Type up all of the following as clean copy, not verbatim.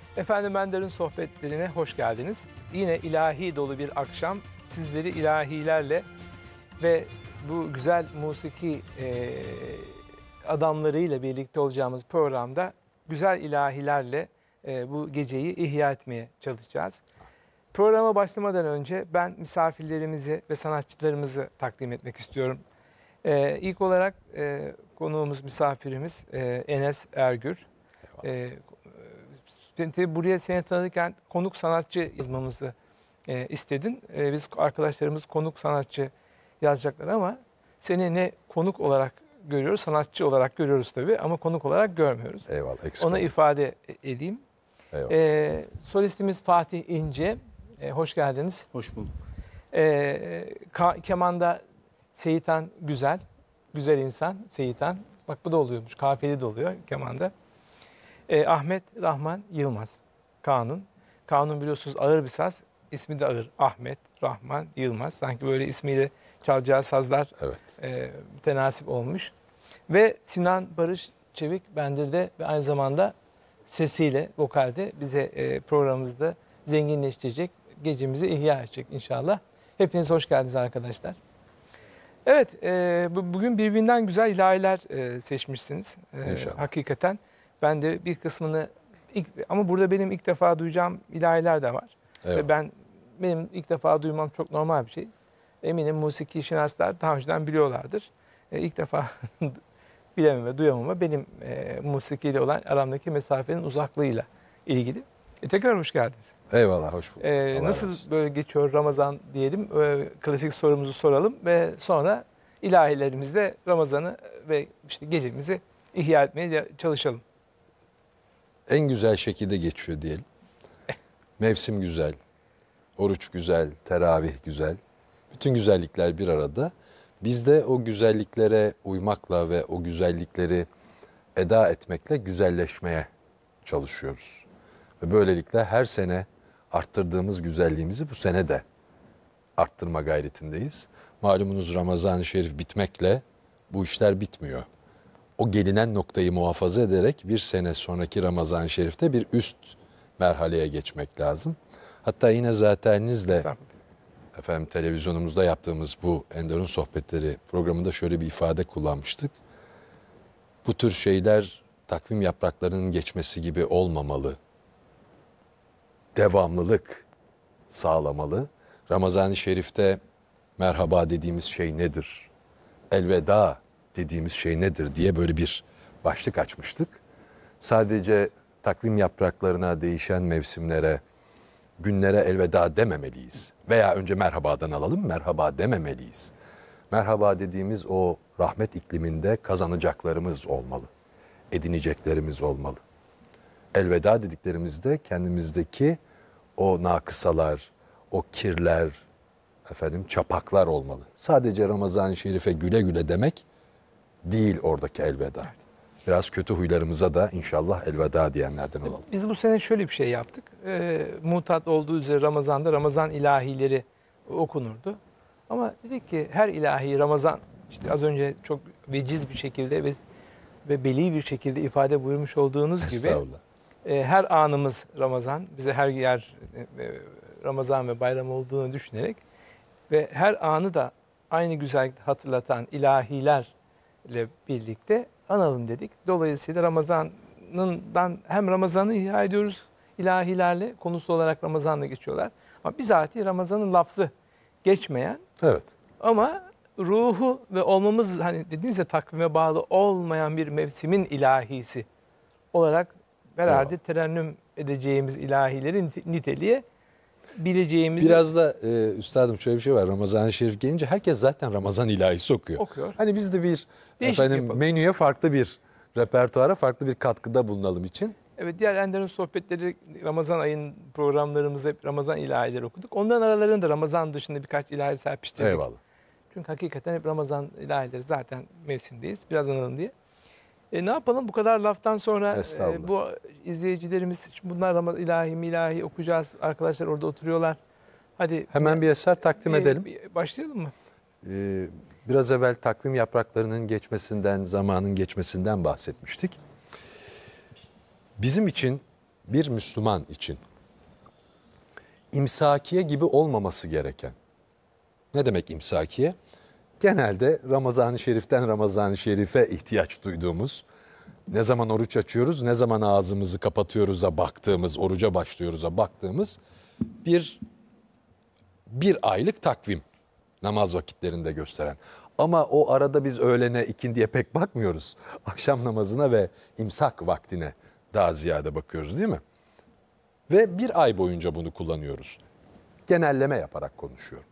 Efendim Ender'in sohbetlerine hoş geldiniz. Yine ilahi dolu bir akşam sizleri ilahilerle ve bu güzel musiki adamlarıyla birlikte olacağımız programda güzel ilahilerle bu geceyi ihya etmeye çalışacağız. Programa başlamadan önce ben misafirlerimizi ve sanatçılarımızı takdim etmek istiyorum. İlk olarak konuğumuz, misafirimiz Enes Ergür. Buraya seni tanırken konuk sanatçı yazmamızı istedin. Biz arkadaşlarımız konuk sanatçı yazacaklar ama seni ne konuk olarak görüyoruz, sanatçı olarak görüyoruz tabii ama konuk olarak görmüyoruz. Eyvallah. Eksik Ona olun. ifade edeyim. Solistimiz Fatih İnce. Hoş geldiniz. Hoş bulduk. Kemanda Seyitan Güzel. Güzel insan Seyitan. Bak bu da oluyormuş. Kafiyeli de oluyor kemanda. Ahmet Rahman Yılmaz. Kanun. Kanun biliyorsunuz ağır bir saz. İsmi de ağır. Ahmet Rahman Yılmaz. Sanki böyle ismiyle çalacağı sazlar mütenasip olmuş. Ve Sinan Barış Çevik bendirde ve aynı zamanda sesiyle, vokalde bize programımızda zenginleştirecek, gecemizi ihya edecek inşallah. Hepiniz hoş geldiniz arkadaşlar. Evet, bugün birbirinden güzel ilahiler seçmişsiniz. Hakikaten. Ben de bir kısmını, ama burada benim ilk defa duyacağım ilahiler de var. Evet. Ve benim ilk defa duymam çok normal bir şey. Eminim musiki şinaslar daha önceden biliyorlardır. İlk defa bilememe, duyamama benim musikiyle olan aramdaki mesafenin uzaklığıyla ilgili. Tekrar hoş geldiniz. Eyvallah, hoş bulduk. Nasıl böyle geçiyor Ramazan diyelim, klasik sorumuzu soralım ve sonra ilahilerimizle Ramazan'ı ve işte gecemizi ihya etmeye çalışalım. En güzel şekilde geçiyor diyelim. Mevsim güzel, oruç güzel, teravih güzel. Bütün güzellikler bir arada. Biz de o güzelliklere uymakla ve o güzellikleri eda etmekle güzelleşmeye çalışıyoruz. Ve böylelikle her sene arttırdığımız güzelliğimizi bu sene de arttırma gayretindeyiz. Malumunuz Ramazan-ı Şerif bitmekle bu işler bitmiyor. O gelinen noktayı muhafaza ederek bir sene sonraki Ramazan-ı Şerif'te bir üst merhaleye geçmek lazım. Hatta yine zateninizle efendim televizyonumuzda yaptığımız bu Enderun Sohbetleri programında şöyle bir ifade kullanmıştık. Bu tür şeyler takvim yapraklarının geçmesi gibi olmamalı. Devamlılık sağlamalı. Ramazan-ı Şerif'te merhaba dediğimiz şey nedir? Elveda dediğimiz şey nedir diye böyle bir başlık açmıştık. Sadece takvim yapraklarına, değişen mevsimlere, günlere elveda dememeliyiz. Veya önce merhabadan alalım, merhaba dememeliyiz. Merhaba dediğimiz o rahmet ikliminde kazanacaklarımız olmalı. Edineceklerimiz olmalı. Elveda dediklerimizde kendimizdeki o nakısalar, o kirler, çapaklar olmalı. Sadece Ramazan-ı Şerif'e güle güle demek değil oradaki elveda. Biraz kötü huylarımıza da inşallah elveda diyenlerden olalım. Biz bu sene şöyle bir şey yaptık. Mutat olduğu üzere Ramazan'da Ramazan ilahileri okunurdu. Ama dedik ki her ilahi Ramazan, işte az önce çok veciz bir şekilde ve beli bir şekilde ifade buyurmuş olduğunuz gibi her anımız Ramazan, bize her yer Ramazan ve bayram olduğunu düşünerek ve her anı da aynı güzellikte hatırlatan ilahilerle birlikte analım dedik. Dolayısıyla Ramazan'dan hem Ramazan'ı ihya ediyoruz ilahilerle, konusu olarak Ramazan'la geçiyorlar. Ama bizatihi Ramazan'ın lafzı geçmeyen ama ruhu ve olmamız, hani dediniz ya, takvime bağlı olmayan bir mevsimin ilahisi olarak herhalde terennüm edeceğimiz ilahileri niteliğe bileceğimiz. Biraz da üstadım şöyle bir şey var. Ramazan-ı Şerif gelince herkes zaten Ramazan ilahisi okuyor. Hani biz de bir menüye farklı bir repertuara farklı bir katkıda bulunalım için. Evet, diğer Enderun Sohbetleri Ramazan ayın programlarımızda hep Ramazan ilahileri okuduk. Onların aralarında Ramazan dışında birkaç ilahi serpiştirdik. Eyvallah. Çünkü hakikaten hep Ramazan ilahileri, zaten mevsimdeyiz. Biraz analım diye. Ne yapalım, bu kadar laftan sonra bu izleyicilerimiz, bunlar ilahi okuyacağız. Arkadaşlar orada oturuyorlar. Hadi hemen bir eser takdim edelim. Başlayalım mı? Biraz evvel takvim yapraklarının geçmesinden, zamanın geçmesinden bahsetmiştik. Bizim için bir Müslüman için imsakiye gibi olmaması gereken. Ne demek imsakiye? Genelde Ramazan-ı Şerif'ten Ramazan-ı Şerif'e ihtiyaç duyduğumuz, ne zaman oruç açıyoruz, ne zaman ağzımızı kapatıyoruz'a baktığımız, oruca başlıyoruz'a baktığımız bir aylık takvim namaz vakitlerinde gösteren. Ama o arada biz öğlene, ikindiye pek bakmıyoruz. Akşam namazına ve imsak vaktine daha ziyade bakıyoruz, değil mi? Ve bir ay boyunca bunu kullanıyoruz. Genelleme yaparak konuşuyorum.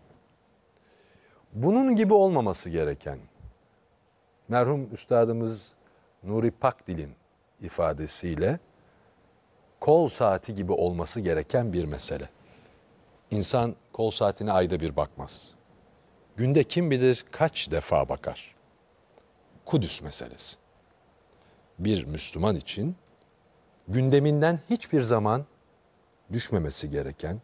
Bunun gibi olmaması gereken, merhum üstadımız Nuri Pakdil'in ifadesiyle kol saati gibi olması gereken bir mesele. İnsan kol saatine ayda bir bakmaz. Günde kim bilir kaç defa bakar. Kudüs meselesi. Bir Müslüman için gündeminden hiçbir zaman düşmemesi gereken,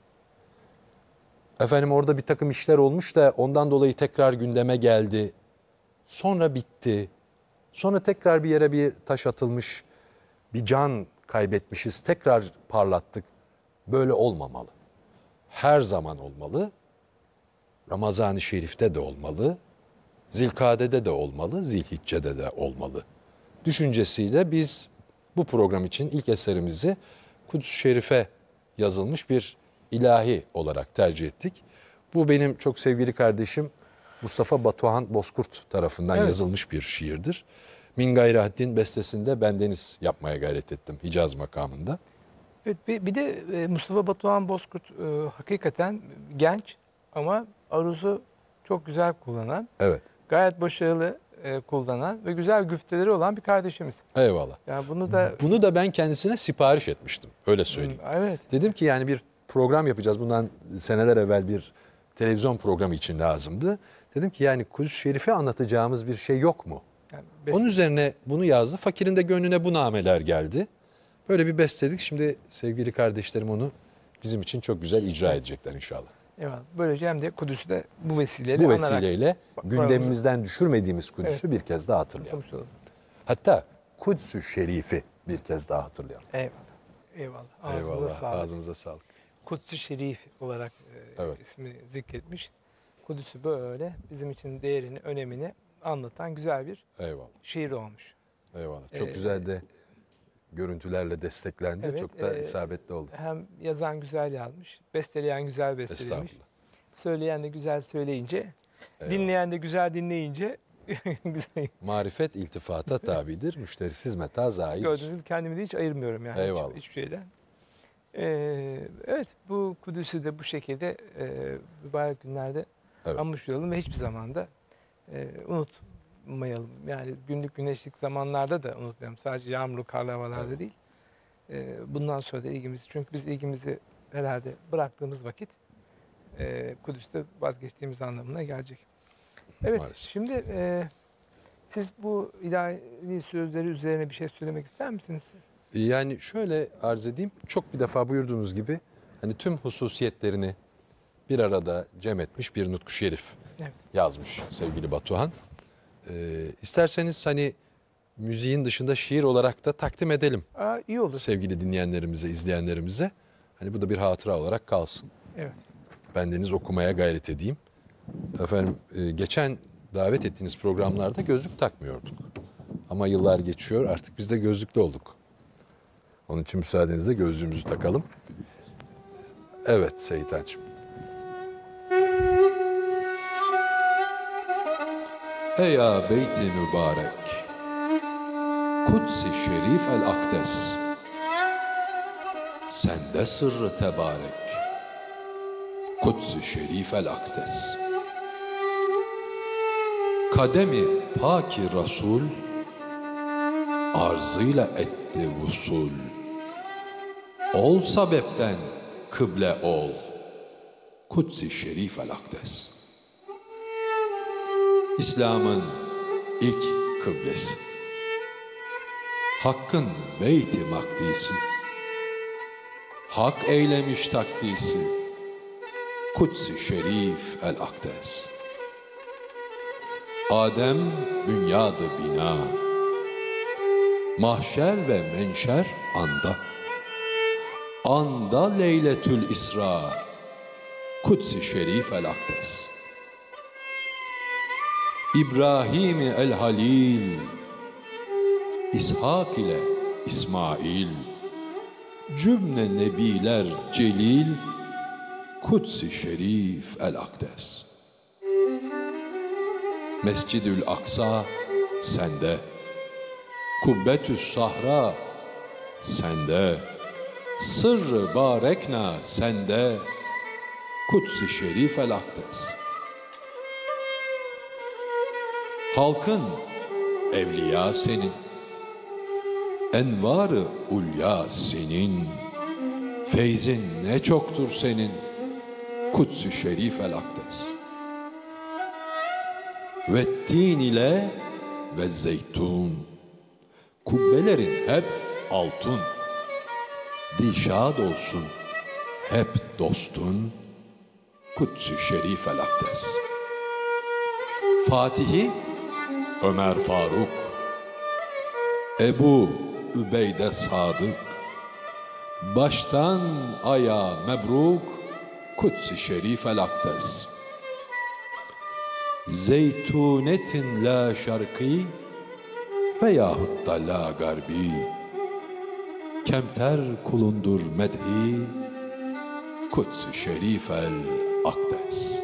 efendim orada bir takım işler olmuş da ondan dolayı tekrar gündeme geldi, sonra bitti, sonra tekrar bir yere bir taş atılmış, bir can kaybetmişiz, tekrar parlattık. Böyle olmamalı. Her zaman olmalı. Ramazan-ı Şerif'te de olmalı. Zilkade'de de olmalı, Zilhicce'de de olmalı. Düşüncesiyle biz bu program için ilk eserimizi Kudüs-ü Şerif'e yazılmış bir ilahi olarak tercih ettik. Bu benim çok sevgili kardeşim Mustafa Batuhan Bozkurt tarafından yazılmış bir şiirdir. Min Gayrihaddin bestesinde bendeniz yapmaya gayret ettim Hicaz makamında. Evet, bir de Mustafa Batuhan Bozkurt hakikaten genç ama aruzu çok güzel kullanan, Evet. gayet başarılı kullanan ve güzel güfteleri olan bir kardeşimiz. Eyvallah. Yani Bunu da ben kendisine sipariş etmiştim. Öyle söyleyeyim. Evet. Dedim ki yani bir program yapacağız. Bundan seneler evvel bir televizyon programı için lazımdı. Dedim ki yani Kudüs-ü Şerif'e anlatacağımız bir şey yok mu? Yani Onun üzerine bunu yazdı. Fakirin de gönlüne bu nameler geldi. Böyle bir besteledik. Şimdi sevgili kardeşlerim onu bizim için çok güzel icra edecekler inşallah. Eyvallah. Böylece hem de Kudüs'ü de bu vesileyle Bu vesileyle anarak gündemimizden düşürmediğimiz Kudüs'ü bir kez daha hatırlayalım. konuşmuş olalım. Hatta Kudüs-ü Şerif'i bir kez daha hatırlayalım. Eyvallah. Eyvallah. Ağzınıza Eyvallah. sağlık. Ağzınıza sağlık. Kudüs-ü Şerif olarak Evet. ismi zikretmiş. Kudüs'ü böyle bizim için değerini, önemini anlatan güzel bir Eyvallah. şiir olmuş. Eyvallah. Çok güzel de görüntülerle desteklendi. Evet, Çok da isabetli oldu. Hem yazan güzel yazmış, besteleyen güzel bestelemiş. Estağfurullah. Söyleyen de güzel söyleyince, Eyvallah. dinleyen de güzel dinleyince güzel. Marifet iltifata tabidir. Müşterisiz meta zayidir. Gördüğünüz gibi kendimi de hiç ayırmıyorum yani Eyvallah. hiçbir şeyden. Evet, bu Kudüs'ü de bu şekilde mübarek günlerde Evet. anmış olalım ve hiçbir zaman da unutmayalım. Yani günlük güneşlik zamanlarda da unutmayalım. Sadece yağmurlu, karlı havalarda Evet. değil. Bundan sonra da ilgimizi, çünkü biz ilgimizi herhalde bıraktığımız vakit Kudüs'te vazgeçtiğimiz anlamına gelecek. Evet, Maalesef. şimdi siz bu ilahi sözleri üzerine bir şey söylemek ister misiniz? Yani şöyle arz edeyim. Çok bir defa buyurduğunuz gibi hani tüm hususiyetlerini bir arada cem etmiş bir Nutku Şerif Evet. yazmış sevgili Batuhan. İsterseniz hani müziğin dışında şiir olarak da takdim edelim İyi olur. sevgili dinleyenlerimize, izleyenlerimize. Hani bu da bir hatıra olarak kalsın. Evet. Bendeniz okumaya gayret edeyim. Efendim geçen davet ettiğiniz programlarda gözlük takmıyorduk. Ama yıllar geçiyor artık biz de gözlüklü olduk. Onun için müsaadenizle gözlüğümüzü takalım. Evet Seyitancığım. Ey ya beyti mübarek, Kuds-i Şerif el-Akdes, sende sırrı tebarek, Kuds-i Şerif el-Akdes. Kademi paki Resul, arzıyla etti vusul. Ol sebepten kıble ol, Kuds-i Şerif el-Akdes. İslam'ın ilk kıblesi, Hakk'ın beyti makdisi, Hak eylemiş takdisi, Kuds-i Şerif el-Akdes. Adem bünyadı bina, mahşer ve menşer anda, anda Leyletül İsra, Kudsi Şerif el Akdes. İbrahim el Halil, İshak ile İsmail, cümle nebiler celil, Kudsi Şerif el Akdes. Mescid-ül Aksa sende, Kubbetü's Sahra sende, Sırrı Barekna sende, Kudsi Şerif el Akdes. Halkın evliya senin, envarı ulya senin, feyzin ne çoktur senin, Kudsi Şerif el Akdes. Ve tin ile ve zeytun, kubbelerin hep altın, dilşad olsun hep dostun, Kudsi Şerif el Akdes. Fatihi Ömer Faruk, Ebu Übeyde Sadık, baştan aya mebruk, Kudsi Şerif el Akdes. Zeytunetin la şarkı veyahut da la garbi, kemter kulundur medhi, Kudsi Şerif el Akdes.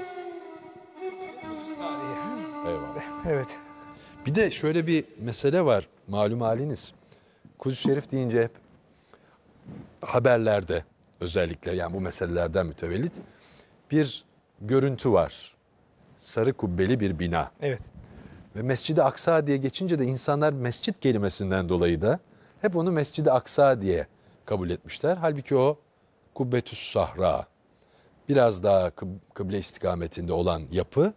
Eyvallah. Evet. Bir de şöyle bir mesele var, malum haliniz. Kudüs-i Şerif deyince hep haberlerde özellikle, yani bu meselelerden mütevellit bir görüntü var. Sarı kubbeli bir bina. Evet. Ve Mescid-i Aksa diye geçince de insanlar mescit kelimesinden dolayı da hep onu Mescid-i Aksa diye kabul etmişler. Halbuki o Kubbetü's Sahra, biraz daha kıble istikametinde olan yapı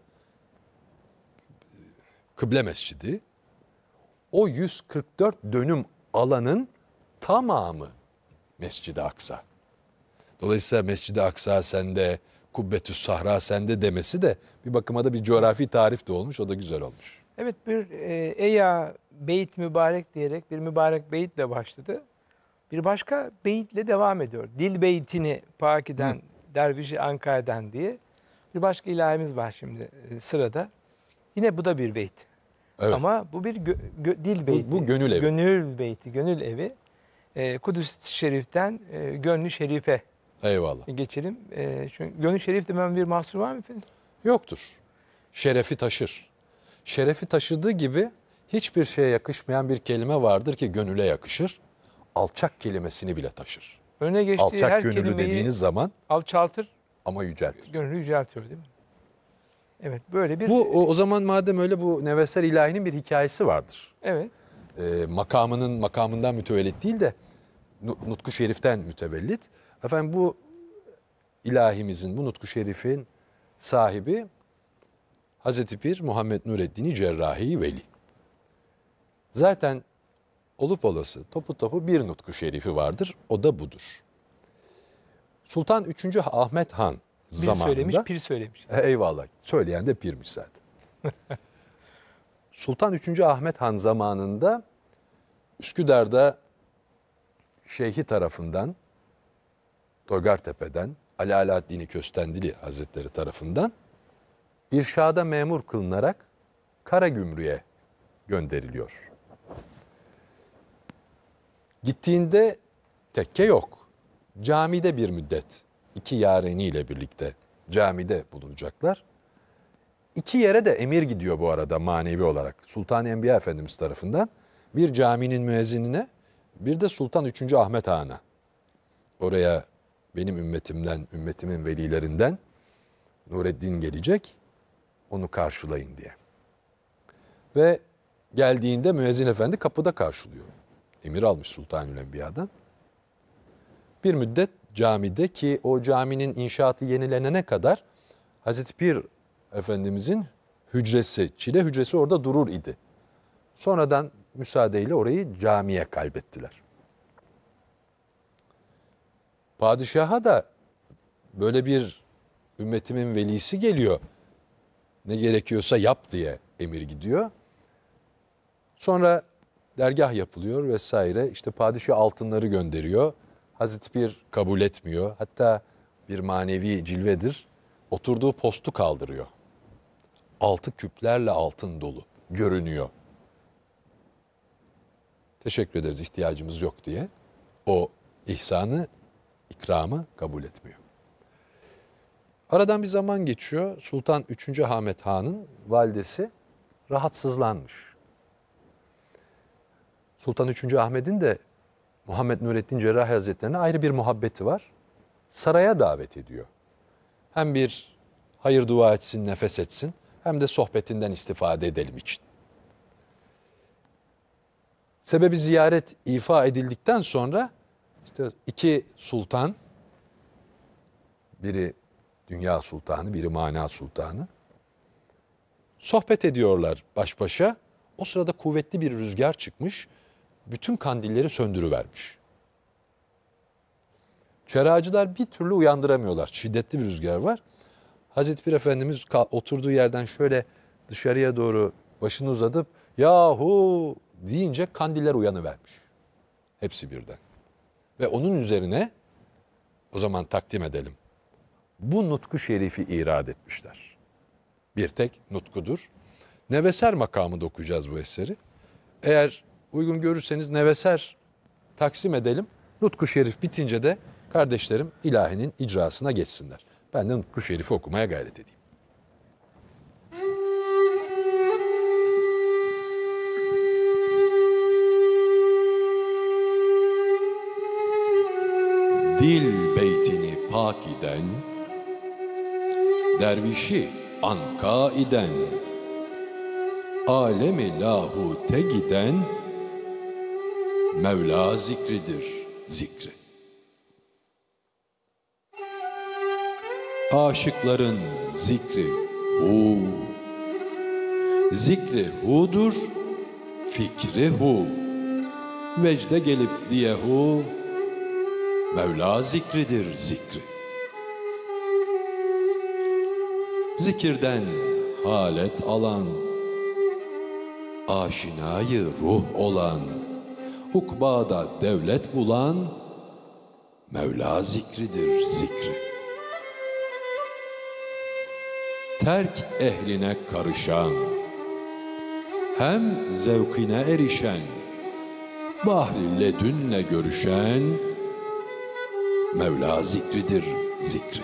kıble mescidi. O 144 dönüm alanın tamamı Mescid-i Aksa. Dolayısıyla Mescid-i Aksa sende, Kubbetü's Sahra sende demesi de bir bakıma da bir coğrafi tarif de olmuş. O da güzel olmuş. Evet, bir Eya Beyt Mübarek diyerek bir mübarek beyitle başladı. Bir başka beyitle devam ediyor. Dil beytini pakiden, dervişi Ankara'dan diye. Bir başka ilahimiz var şimdi sırada. Yine bu da bir beyt. Evet. Ama bu bir dil beyti. Bu gönül evi. Gönül beyti, gönül evi. Kudüs-i Şerif'ten Gönlü Şerif'e Eyvallah. geçelim. Çünkü Gönlü Şerif dememin bir mahsuru var mı efendim? Yoktur. Şerefi taşır. Şerefi taşıdığı gibi hiçbir şeye yakışmayan bir kelime vardır ki gönüle yakışır. Alçak kelimesini bile taşır. Önüne geçtiği Alçak her gönüllü kelimeyi dediğiniz zaman alçaltır, ama yüceltir. gönlü yüceltiyor değil mi? Evet, böyle bir... Bu o zaman madem öyle, bu Nevesel İlahi'nin bir hikayesi vardır. Evet. Makamından mütevellit değil de Nutku Şerif'ten mütevellit. Efendim bu ilahimizin, bu Nutku Şerif'in sahibi Hazreti Pir Muhammed Nureddin Cerrahi Veli. Zaten olup olası topu bir Nutku Şerifi vardır. O da budur. Sultan 3. Ahmet Han Bir zamanında... söylemiş, pir söylemiş. Eyvallah. Söyleyen de pirmiş zaten. Sultan 3. Ahmet Han zamanında Üsküdar'da şeyhi tarafından, Toygartepe'den, Ali Alaaddin Köstendili Hazretleri tarafından irşada memur kılınarak Karagümrük'e gönderiliyor. Gittiğinde tekke yok. Camide bir müddet, 2 yareniyle birlikte camide bulunacaklar. 2 yere de emir gidiyor bu arada manevi olarak. Sultan Enbiya Efendimiz tarafından bir caminin müezzinine, bir de Sultan 3. Ahmet Han'a. Oraya benim ümmetimden, ümmetimin velilerinden Nureddin gelecek, onu karşılayın diye. Ve geldiğinde müezzin efendi kapıda karşılıyor. Emir almış Sultanül Enbiya'dan. Bir müddet camide, ki o caminin inşaatı yenilenene kadar Hazreti Pir Efendimizin hücresi, çile hücresi orada durur idi. Sonradan müsaadeyle orayı camiye kaybettiler. Padişaha da böyle bir ümmetimin velisi geliyor, ne gerekiyorsa yap diye emir gidiyor. Sonra dergah yapılıyor vesaire. İşte padişah altınları gönderiyor. Hazreti Pir kabul etmiyor. Hatta bir manevi cilvedir. Oturduğu postu kaldırıyor. Altı küplerle altın dolu görünüyor. Teşekkür ederiz, ihtiyacımız yok diye. O ihsanı, ikramı kabul etmiyor. Aradan bir zaman geçiyor. Sultan 3. Ahmet Han'ın validesi rahatsızlanmış. Sultan 3. Ahmet'in de Muhammed Nurettin Cerrahi Hazretleri'ne ayrı bir muhabbeti var. Saraya davet ediyor. Hem bir hayır dua etsin, nefes etsin, hem de sohbetinden istifade edelim için. Sebebi ziyaret ifa edildikten sonra işte iki sultan, biri dünya sultanı, biri mana sultanı, sohbet ediyorlar baş başa. O sırada kuvvetli bir rüzgar çıkmış, bütün kandilleri söndürüvermiş. Çeracılar bir türlü uyandıramıyorlar. Şiddetli bir rüzgar var. Hazreti Pir Efendimiz oturduğu yerden şöyle dışarıya doğru başını uzatıp yahu deyince kandiller uyanıvermiş. Hepsi birden. Ve onun üzerine o zaman takdim edelim. Bu nutku şerifi irad etmişler. Bir tek nutkudur. Neveser makamında okuyacağız bu eseri. Eğer uygun görürseniz neveser taksim edelim. Nutku şerif bitince de kardeşlerim ilahinin icrasına geçsinler. Ben de nutku şerifi okumaya gayret edeyim. Dil beytini pak eden, dervişi anka iden, alemi lahute giden, Mevla zikridir zikri. Aşıkların zikri hu, zikri hudur, fikri hu, vecde gelip diye hu, Mevla zikridir zikri. Zikirden halet alan, aşinayı ruh olan, ukbada devlet bulan, Mevla zikridir zikri. Terk ehline karışan, hem zevkine erişen, bahri ledünle görüşen, Mevla zikridir zikri.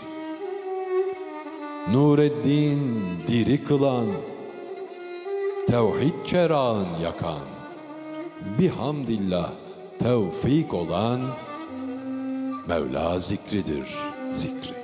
Nureddin diri kılan, tevhid çerağın yakan, bihamdillah tevfik olan, Mevla zikridir zikri.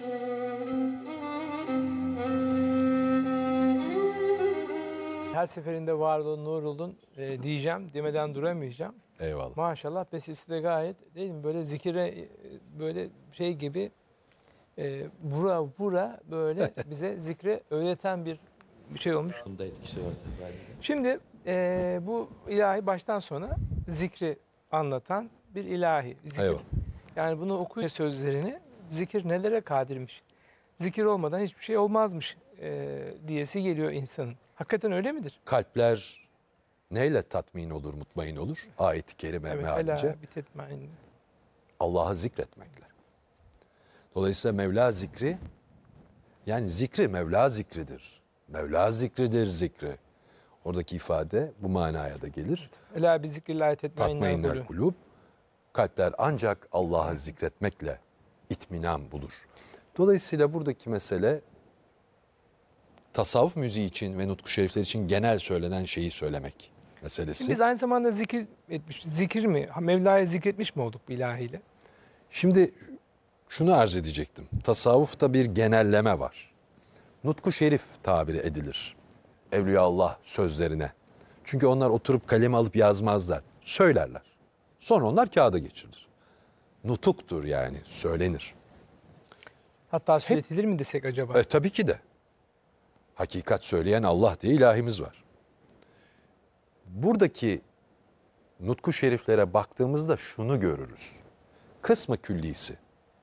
Her seferinde var olun, nur olun diyeceğim, demeden duramayacağım. Eyvallah. Maşallah besisi de gayet değil mi? Böyle zikire böyle şey gibi vura vura böyle bize zikre öğreten bir şey olmuş. Bunda etkisi var tabii. Şimdi bu ilahi baştan sona zikri anlatan bir ilahi. Zikir. Eyvallah. Yani bunu okuyun sözlerini, zikir nelere kadirmiş. Zikir olmadan hiçbir şey olmazmış diyesi geliyor insanın. Hakikaten öyle midir? Kalpler neyle tatmin olur, mutmain olur? Ayet-i kerime Evet, mealince ela bitetmain. Allah'ı zikretmekle. Dolayısıyla Mevla zikri, yani zikri Mevla zikridir. Mevla zikridir zikri. Oradaki ifade bu manaya da gelir. Ela bi zikrillahi tetmainnel Tatmainnel kulub. Kalpler ancak Allah'ı zikretmekle itminan bulur. Dolayısıyla buradaki mesele tasavvuf müziği için ve nutku şerifler için genel söylenen şeyi söylemek meselesi. Şimdi biz aynı zamanda zikir etmiş, zikir mi? Mevla'yı zikretmiş mi olduk bu ilahiyle? Şimdi şunu arz edecektim. Tasavvufta bir genelleme var. Nutku şerif tabiri edilir. Evliyaullah sözlerine. Çünkü onlar oturup kalemi alıp yazmazlar. Söylerler. Sonra onlar kağıda geçirilir. Nutuktur yani, söylenir. Hatta söyletilir mi desek acaba? Tabii ki de. Hakikat söyleyen Allah diye ilahimiz var. Buradaki nutku şeriflere baktığımızda şunu görürüz. Kısmı küllisi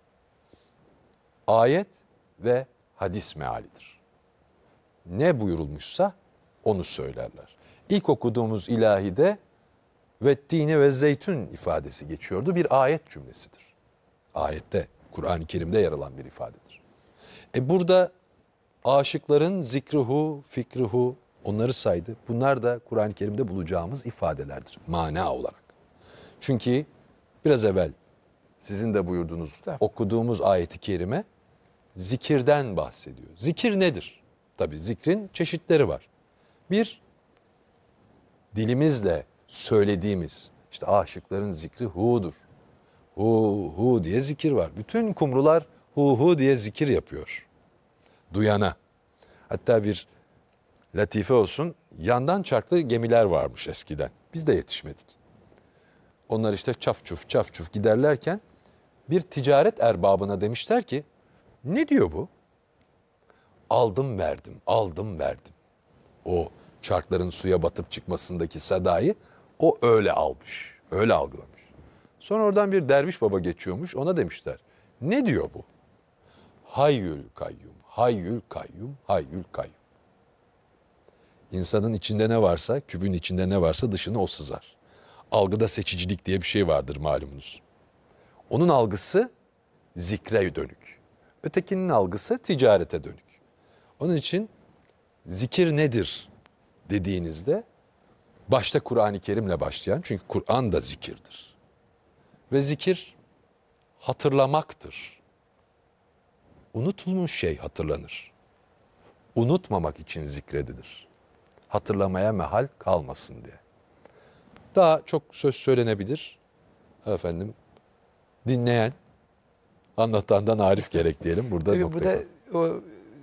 ayet ve hadis mealidir. Ne buyurulmuşsa onu söylerler. İlk okuduğumuz ilahide ve tini ve zeytun ifadesi geçiyordu. Bir ayet cümlesidir. Ayette, Kur'an-ı Kerim'de yer alan bir ifadedir. Burada aşıkların zikruhu, fikruhu onları saydı. Bunlar da Kur'an-ı Kerim'de bulacağımız ifadelerdir mana olarak. Çünkü biraz evvel sizin de buyurduğunuz, okuduğumuz ayeti kerime zikirden bahsediyor. Zikir nedir? Tabii zikrin çeşitleri var. Bir, dilimizle söylediğimiz, işte aşıkların zikri hu'dur. Hu hu diye zikir var. Bütün kumrular hu hu diye zikir yapıyor. Duyana. Hatta bir latife olsun, yandan çarklı gemiler varmış eskiden. Biz de yetişmedik. Onlar işte çaf çuf çaf çuf giderlerken bir ticaret erbabına demişler ki, ne diyor bu? Aldım verdim, aldım verdim. O çarkların suya batıp çıkmasındaki sadayı o öyle almış, öyle algılamış. Sonra oradan bir derviş baba geçiyormuş, ona demişler, ne diyor bu? Hayyül kayyum, hayyül kayyum, hayyül kayyum. İnsanın içinde ne varsa, kübün içinde ne varsa dışına o sızar. Algıda seçicilik diye bir şey vardır malumunuz. Onun algısı zikre dönük. Ötekinin algısı ticarete dönük. Onun için zikir nedir dediğinizde başta Kur'an-ı Kerim'le başlayan, çünkü Kur'an da zikirdir. Ve zikir hatırlamaktır. Unutulmuş şey hatırlanır. Unutmamak için zikredilir. Hatırlamaya mehal kalmasın diye. Daha çok söz söylenebilir. Efendim, dinleyen, anlatandan arif gerek diyelim. Burada Tabii nokta burada o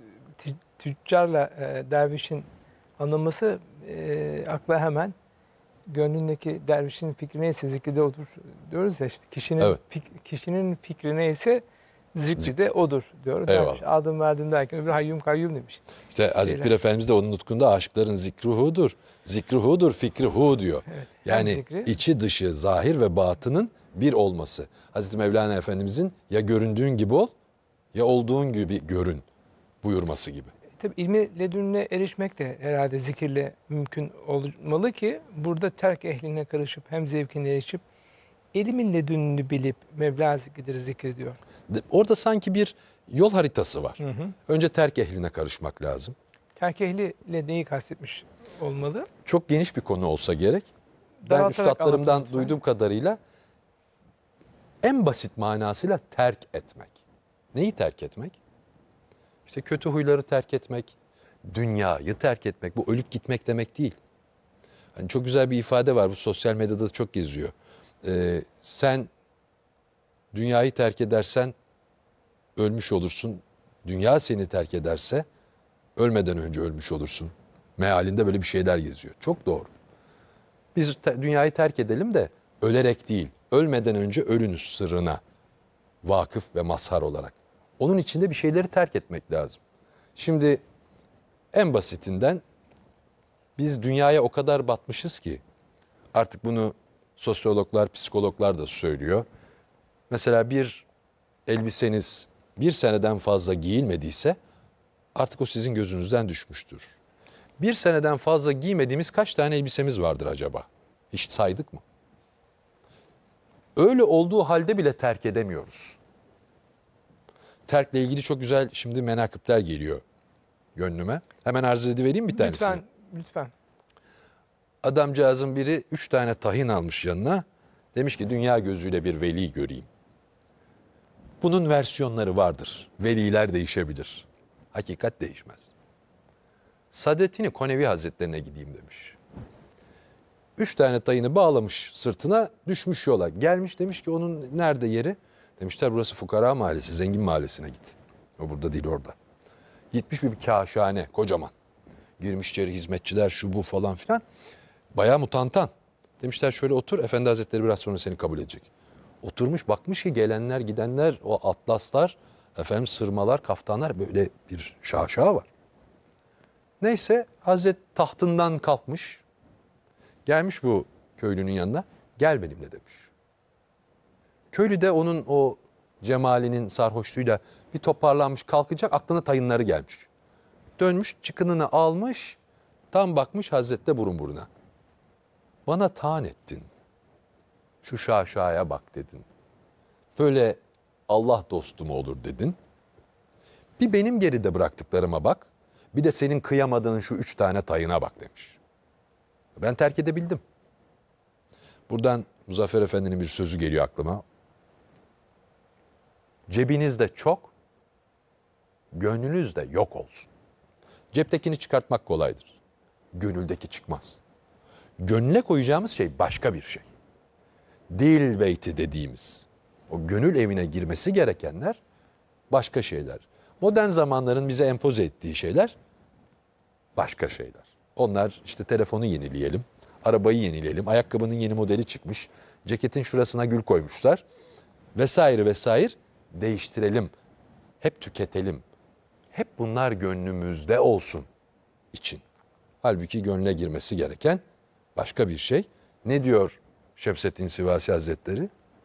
tüccarla dervişin anlaması akla hemen gönlündeki dervişin fikri neyse zikri de odur diyoruz ya, işte kişinin Evet. kişinin fikri neyse zikri de odur diyor. Eyvallah. Derviş aldım verdim derken öbür hayyum kayyum demiş. İşte Hazreti Pir Efendimiz de onun nutkunda aşıkların zikruhudur. Zikruhudur, fikrihu diyor. Evet, Yani zikri, içi dışı, zahir ve batının bir olması. Hazreti Mevlana Efendimizin ya göründüğün gibi ol ya olduğun gibi görün buyurması gibi. tabii ilmi ledününe erişmek de herhalde zikirle mümkün olmalı ki burada terk ehline karışıp hem zevkine erişip ilmin ledününü bilip Mevla zikridir zikrediyor. Orada sanki bir yol haritası var. Önce terk ehline karışmak lazım. Terk ehliyle neyi kastetmiş olmalı? Çok geniş bir konu olsa gerek. Ben Daraltarak üstadlarımdan anlatın lütfen. duyduğum kadarıyla en basit manasıyla terk etmek. Neyi terk etmek? İşte kötü huyları terk etmek, dünyayı terk etmek. Bu ölüp gitmek demek değil. Hani çok güzel bir ifade var, bu sosyal medyada da çok geziyor. Sen dünyayı terk edersen ölmüş olursun. Dünya seni terk ederse ölmeden önce ölmüş olursun. Mealinde böyle bir şeyler geziyor. Çok doğru. Biz dünyayı terk edelim de ölerek değil, ölmeden önce ölünüz sırrına vakıf ve mazhar olarak. Onun içinde bir şeyleri terk etmek lazım. Şimdi en basitinden biz dünyaya o kadar batmışız ki artık bunu sosyologlar, psikologlar da söylüyor. Mesela bir elbiseniz bir seneden fazla giyilmediyse artık o sizin gözünüzden düşmüştür. Bir seneden fazla giymediğimiz kaç tane elbisemiz vardır acaba? Hiç saydık mı? Öyle olduğu halde bile terk edemiyoruz. Terkle ilgili çok güzel şimdi menakıpler geliyor gönlüme. Hemen arz edivereyim bir tanesini. Lütfen, lütfen. Adamcağızın biri 3 tane tahin almış yanına. Demiş ki dünya gözüyle bir veli göreyim. Bunun versiyonları vardır. Veliler değişebilir. Hakikat değişmez. Sadreddin Konevi Hazretlerine gideyim demiş. 3 tane tayını bağlamış sırtına, düşmüş yola. Gelmiş demiş ki onun nerede yeri? Demişler burası fukara mahallesi, zengin mahallesine git. O burada değil, orada. Gitmiş bir kâşhane kocaman. Girmiş içeri, hizmetçiler şu bu falan filan. Bayağı mutantan. Demişler şöyle otur, Efendi Hazretleri biraz sonra seni kabul edecek. Oturmuş, bakmış ki gelenler gidenler, o atlaslar, efendim sırmalar, kaftanlar, böyle bir şaşa var. Neyse Hazret tahtından kalkmış. Gelmiş bu köylünün yanına. Gel benimle demiş. Köylü de onun o cemalinin sarhoşluğuyla bir toparlanmış, kalkacak, aklına tayınları gelmiş. Dönmüş, çıkınını almış, tam bakmış Hazret'le burun buruna. Bana taan ettin. Şu şaşaya bak dedin. Böyle Allah dostu mu olur dedin. Bir benim geride bıraktıklarıma bak. Bir de senin kıyamadığın şu 3 tane tayına bak demiş. Ben terk edebildim. Buradan Muzaffer Efendi'nin bir sözü geliyor aklıma. Cebinizde çok, gönlünüzde yok olsun. Ceptekini çıkartmak kolaydır. Gönüldeki çıkmaz. Gönüle koyacağımız şey başka bir şey. Dil beyti dediğimiz, o gönül evine girmesi gerekenler başka şeyler. Modern zamanların bize empoze ettiği şeyler başka şeyler. Onlar işte telefonu yenileyelim, arabayı yenileyelim, ayakkabının yeni modeli çıkmış, ceketin şurasına gül koymuşlar vesaire vesaire, değiştirelim, hep tüketelim. Hep bunlar gönlümüzde olsun için. Halbuki gönle girmesi gereken başka bir şey. Ne diyor Şemseddin Sivasi Hazretleri?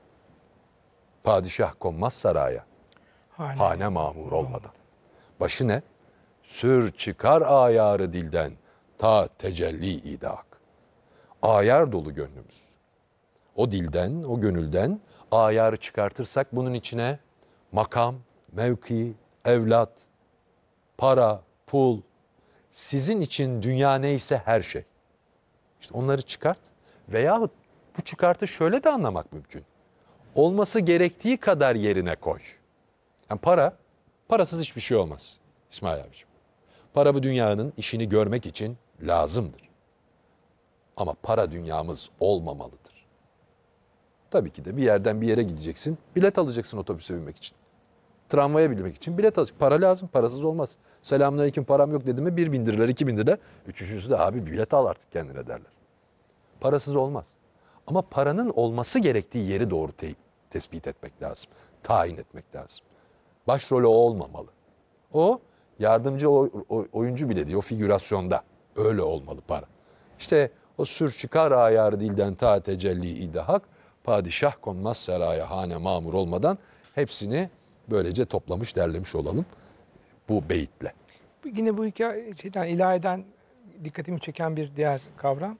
Padişah konmaz saraya, hane mamur olmadan. Başı ne? Sür çıkar ayarı dilden, ta tecelli idak. Ayar dolu gönlümüz. O dilden, o gönülden ayarı çıkartırsak bunun içine makam, mevki, evlat, para, pul, sizin için dünya neyse her şey. İşte onları çıkart veyahut bu çıkartı şöyle de anlamak mümkün. Olması gerektiği kadar yerine koy. Yani parasız hiçbir şey olmaz İsmail abiciğim. Para bu dünyanın işini görmek için lazımdır. Ama para dünyamız olmamalıdır. Tabii ki de bir yerden bir yere gideceksin, bilet alacaksın otobüse binmek için. Tramvaya binmek için bilet alacaksın. Para lazım, parasız olmaz. Selamünaleyküm, param yok dedi mi 1.000 lira, 2.000 lira. Üçüncüsü de abi bilet al artık kendine derler. Parasız olmaz. Ama paranın olması gerektiği yeri doğru tespit etmek lazım. Tayin etmek lazım. Başrolü o olmamalı. O yardımcı oyuncu bile değil, o figürasyonda. Öyle olmalı para. İşte o sür çıkar ayarı dilden ta tecelli idahak, padişah konmaz saraya hane mamur olmadan hepsini böylece toplamış, derlemiş olalım bu beyitle. Yine bu hikaye ilahiden dikkatimi çeken bir diğer kavram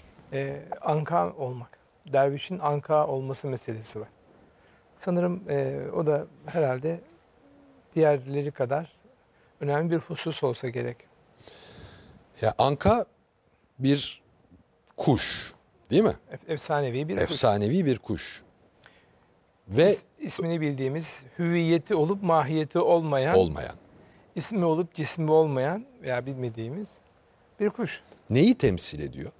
anka olmak. Dervişin anka olması meselesi var. Sanırım o da herhalde diğerleri kadar önemli bir husus olsa gerek. Ya anka bir kuş, değil mi? Efsanevi bir kuş. Efsanevi bir kuş. Ve ismini bildiğimiz, hüviyeti olup mahiyeti olmayan, ismi olup cismi olmayan veya bilmediğimiz bir kuş. Neyi temsil ediyor?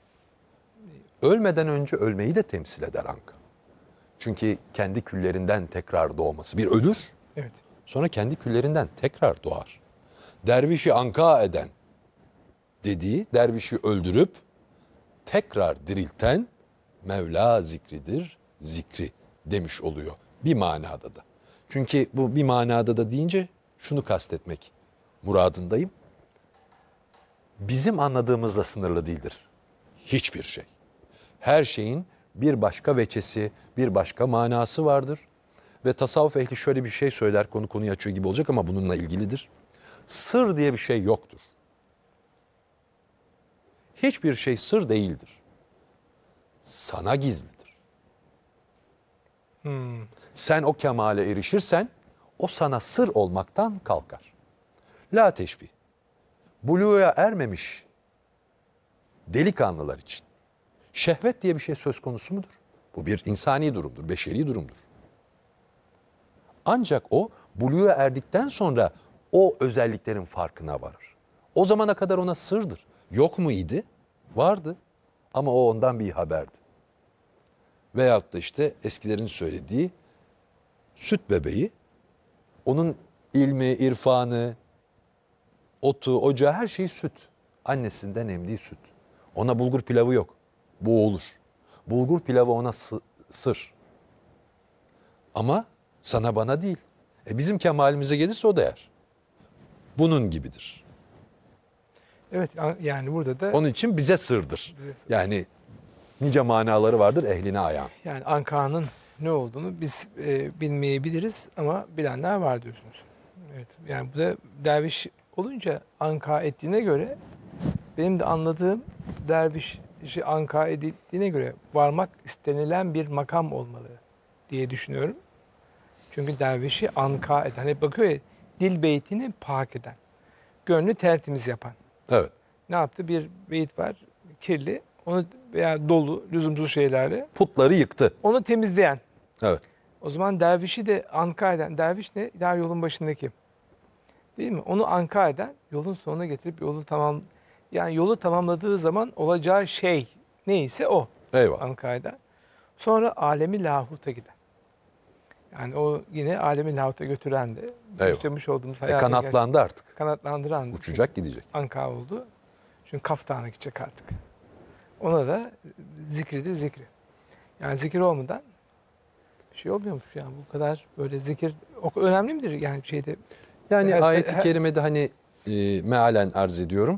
Ölmeden önce ölmeyi de temsil eder anka. Çünkü kendi küllerinden tekrar doğması. Bir ölür, evet. Sonra kendi küllerinden tekrar doğar. Dervişi anka eden dediği, dervişi öldürüp tekrar dirilten Mevla zikridir, zikri demiş oluyor bir manada da. Çünkü bu bir manada da deyince şunu kastetmek muradındayım. Bizim anladığımızla sınırlı değildir hiçbir şey. Her şeyin bir başka veçesi, bir başka manası vardır. Ve tasavvuf ehli şöyle bir şey söyler, konuyu açıyor gibi olacak ama bununla ilgilidir. Sır diye bir şey yoktur. Hiçbir şey sır değildir. Sana gizlidir. Sen o kemale erişirsen o sana sır olmaktan kalkar. La teşbih. Buluğa ermemiş delikanlılar için şehvet diye bir şey söz konusu mudur? Bu bir insani durumdur, beşeri durumdur. Ancak o buluğa erdikten sonra o özelliklerin farkına varır. O zamana kadar ona sırdır. Yok mu idi? Vardı ama o ondan bir haberdi. Veyahut da işte eskilerin söylediği süt bebeği, onun ilmi, irfanı, otu, ocağı her şeyi süt. Annesinden emdiği süt. Ona bulgur pilavı yok. Bu olur. Bulgur pilavı ona sır. Ama sana bana değil. Bizim kemalimize gelirse o da yer. Bunun gibidir. Evet, yani burada da... Onun için bize sırdır. Yani nice manaları vardır ehline ayağın. Yani ankanın ne olduğunu biz bilmeyebiliriz ama bilenler var diyorsunuz. Evet, yani bu da derviş olunca anka ettiğine göre benim de anladığım dervişi anka edildiğine göre varmak istenilen bir makam olmalı diye düşünüyorum. Çünkü dervişi anka eden, hep bakıyor ya, dil beytini pak eden, gönlü tertemiz yapan. Evet. Ne yaptı? Bir beyit var, kirli, onu veya dolu, lüzumsuz şeylerle, Putları yıktı. onu temizleyen. Evet. O zaman dervişi de anka eden, derviş ne? Daha yolun başındaki. Değil mi? Onu anka eden, yolun sonuna getirip yani yolu tamamladığı zaman olacağı şey neyse o. Eyvallah. Anka eden. Sonra alemi lahuta gider. Yani o yine alemi lahuta götüren de Eyvallah. yaşamış olduğumuz hayatı Kanatlandı artık. kanatlandıran da Uçacak gidecek. anka oldu. Çünkü Kaf Dağı'na gidecek artık. Ona da zikridir zikri. Yani zikir olmadan bir şey olmuyormuş yani, bu kadar böyle zikir önemli midir yani şeyde? Yani ayet-i kerimede hani mealen arz ediyorum.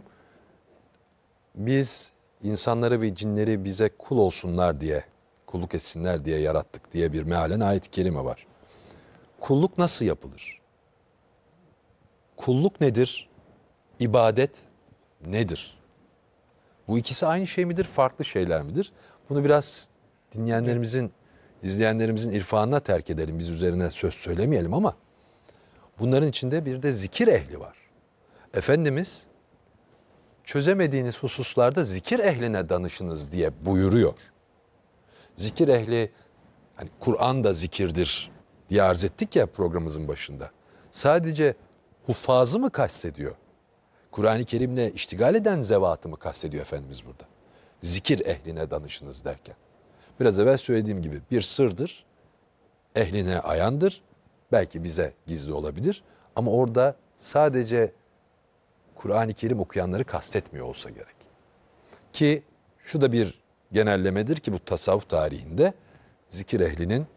Biz insanları ve cinleri bize kul olsunlar diye, kulluk etsinler diye yarattık diye bir mealen ayet-i kerime var. Kulluk nasıl yapılır? Kulluk nedir? İbadet nedir? Bu ikisi aynı şey midir, farklı şeyler midir? Bunu biraz dinleyenlerimizin, izleyenlerimizin irfanına terk edelim. Biz üzerine söz söylemeyelim ama bunların içinde bir de zikir ehli var. Efendimiz çözemediğiniz hususlarda zikir ehline danışınız diye buyuruyor. Zikir ehli, hani Kur'an da zikirdir diye arz ettik ya programımızın başında. Sadece huffazı mı kastediyor? Kur'an-ı Kerim'le iştigal eden zevatı mı kastediyor Efendimiz burada? Zikir ehline danışınız derken. Biraz evvel söylediğim gibi bir sırdır, ehline ayandır. Belki bize gizli olabilir ama orada sadece Kur'an-ı Kerim okuyanları kastetmiyor olsa gerek. Ki şu da bir genellemedir ki bu tasavvuf tarihinde zikir ehlinin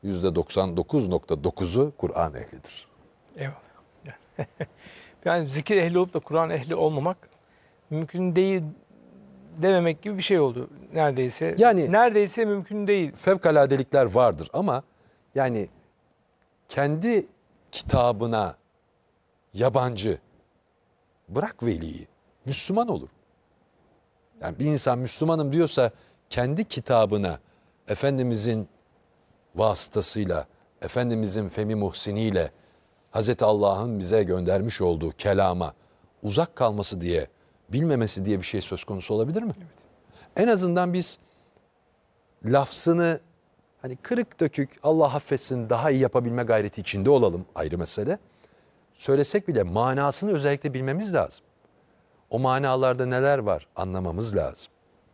%99.9'u Kur'an ehlidir. Eyvallah. Yani zikir ehli olup da Kur'an ehli olmamak mümkün değil dememek gibi bir şey oldu neredeyse. Yani neredeyse mümkün değil. fevkaladelikler vardır ama yani kendi kitabına yabancı, bırak veliyi, Müslüman olur. Yani bir insan Müslümanım diyorsa kendi kitabına Efendimizin vasıtasıyla, Efendimizin femi muhsiniyle Hazreti Allah'ın bize göndermiş olduğu kelama uzak kalması diye, bilmemesi diye bir şey söz konusu olabilir mi? Evet. En azından biz lafzını hani kırık dökük, Allah affetsin, daha iyi yapabilme gayreti içinde olalım, ayrı mesele. Söylesek bile manasını özellikle bilmemiz lazım. O manalarda neler var anlamamız lazım.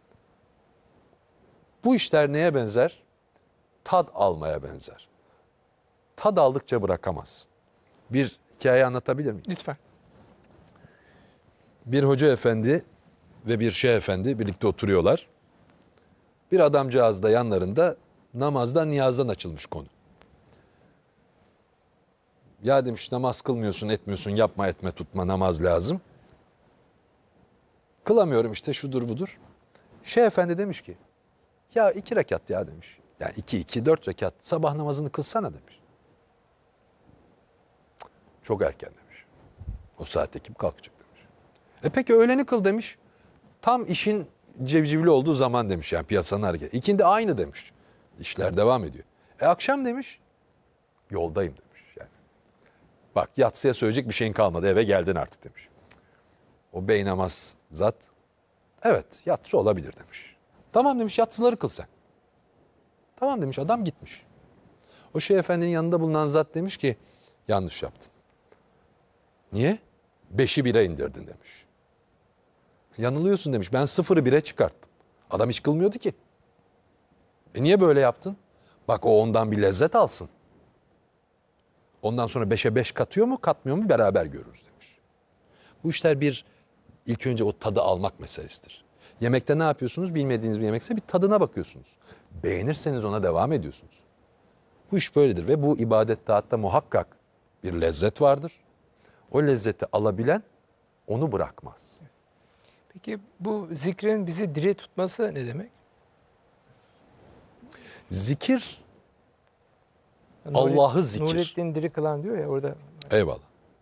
Bu işler neye benzer? Tad almaya benzer. Tad aldıkça bırakamazsın. Bir hikaye anlatabilir miyim? Lütfen. Bir hoca efendi ve bir şeyh efendi birlikte oturuyorlar. Bir adamcağız da yanlarında, namazdan niyazdan açılmış konu. Ya demiş, namaz kılmıyorsun, etmiyorsun, yapma etme tutma, namaz lazım. Kılamıyorum işte, şudur budur. Şeyh efendi demiş ki, ya 2 rekat ya demiş. Yani 4 rekat sabah namazını kılsana demiş. Çok erken demiş. O saatte kim kalkacak demiş. Peki öğleni kıl demiş. Tam işin civcivli olduğu zaman demiş, yani piyasanın hareketi. İkindi aynı demiş. İşler devam ediyor. Akşam demiş, yoldayım demiş. Yani. Bak, yatsıya söyleyecek bir şeyin kalmadı, eve geldin artık demiş. O beynamaz zat, evet yatsı olabilir demiş. Tamam demiş, yatsıları kıl sen. Tamam demiş, adam gitmiş. O şeyh efendinin yanında bulunan zat demiş ki, yanlış yaptın. Niye? 5'i 1'e indirdin demiş. Yanılıyorsun demiş, ben 0'ı 1'e çıkarttım. Adam hiç kılmıyordu ki. Niye böyle yaptın? Bak, o ondan bir lezzet alsın. Ondan sonra 5'e 5 katıyor mu katmıyor mu beraber görürüz demiş. Bu işler ilk önce o tadı almak meselesidir. Yemekte ne yapıyorsunuz? Bilmediğiniz bir yemekse bir tadına bakıyorsunuz. Beğenirseniz ona devam ediyorsunuz. Bu iş böyledir ve bu ibadet taatta muhakkak bir lezzet vardır. O lezzeti alabilen onu bırakmaz. Peki bu zikrin bizi diri tutması ne demek? Zikir, Allah'ı zikir. Nurettin diri kılan diyor ya orada. Eyvallah.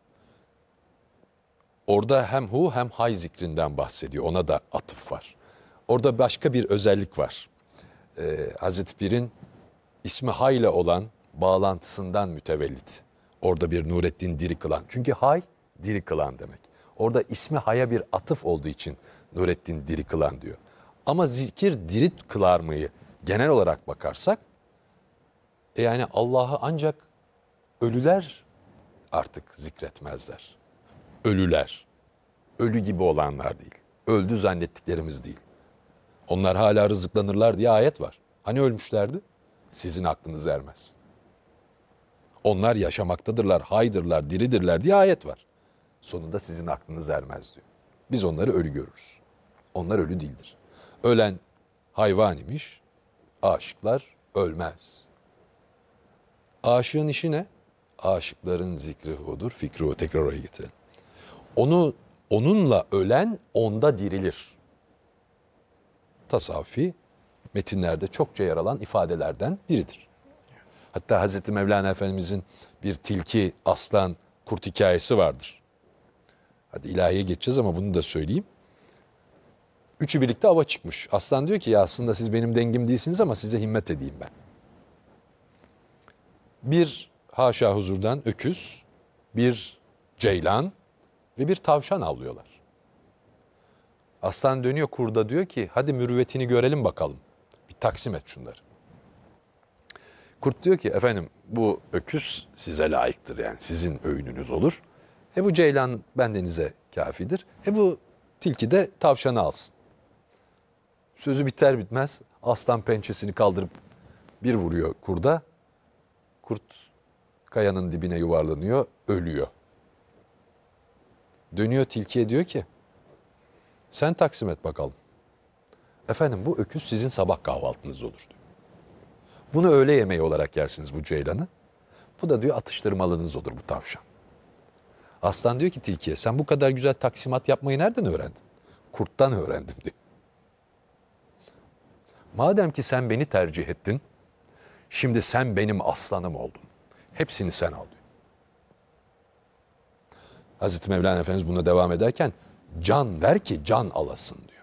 Orada hem hu hem hay zikrinden bahsediyor. Ona da atıf var. Orada başka bir özellik var. Hazreti Pir'in ismi hay ile olan bağlantısından mütevellit. Orada bir Nurettin diri kılan. Çünkü hay diri kılan demek. Orada ismi haya bir atıf olduğu için Nurettin diri kılan diyor. Ama zikir diri kılar mıyı genel olarak bakarsak yani Allah'ı ancak ölüler artık zikretmezler. Ölüler. Ölü gibi olanlar değil. Öldü zannettiklerimiz değil. Onlar hala rızıklanırlar diye ayet var. Hani ölmüşlerdi? Sizin aklınız ermez. Onlar yaşamaktadırlar, haydırlar, diridirler diye ayet var. Sonunda sizin aklınız ermez diyor. Biz onları ölü görürüz. Onlar ölü değildir. Ölen hayvan imiş, aşıklar ölmez. Aşığın işi ne? Aşıkların zikri odur, fikri o. Tekrar oraya getirelim. Onunla ölen onda dirilir. Tasavvufi metinlerde çokça yer alan ifadelerden biridir. Hatta Hazreti Mevlana Efendimizin bir tilki, aslan, kurt hikayesi vardır. Hadi ilahiye geçeceğiz ama bunu da söyleyeyim. Üçü birlikte ava çıkmış. Aslan diyor ki ya aslında siz benim dengim değilsiniz ama size himmet edeyim ben. Bir haşa huzurdan öküz, bir ceylan ve bir tavşan avlıyorlar. Aslan dönüyor kurda diyor ki hadi mürüvvetini görelim bakalım. Bir taksim et şunları. Kurt diyor ki efendim bu öküz size layıktır yani sizin öğününüz olur. Bu ceylan bendenize kafidir. Bu tilki de tavşanı alsın. Sözü biter bitmez aslan pençesini kaldırıp bir vuruyor kurda. Kurt kayanın dibine yuvarlanıyor, ölüyor. Dönüyor tilkiye diyor ki sen taksim et bakalım. Efendim bu öküz sizin sabah kahvaltınız olur diyor. Bunu öğle yemeği olarak yersiniz bu ceylanı. Bu da diyor atıştırmalınız olur bu tavşan. Aslan diyor ki tilkiye sen bu kadar güzel taksimat yapmayı nereden öğrendin? Kurttan öğrendim diyor. Madem ki sen beni tercih ettin, şimdi sen benim aslanım oldun. Hepsini sen al diyor. Hazreti Mevlana Efendimiz buna devam ederken can ver ki can alasın diyor.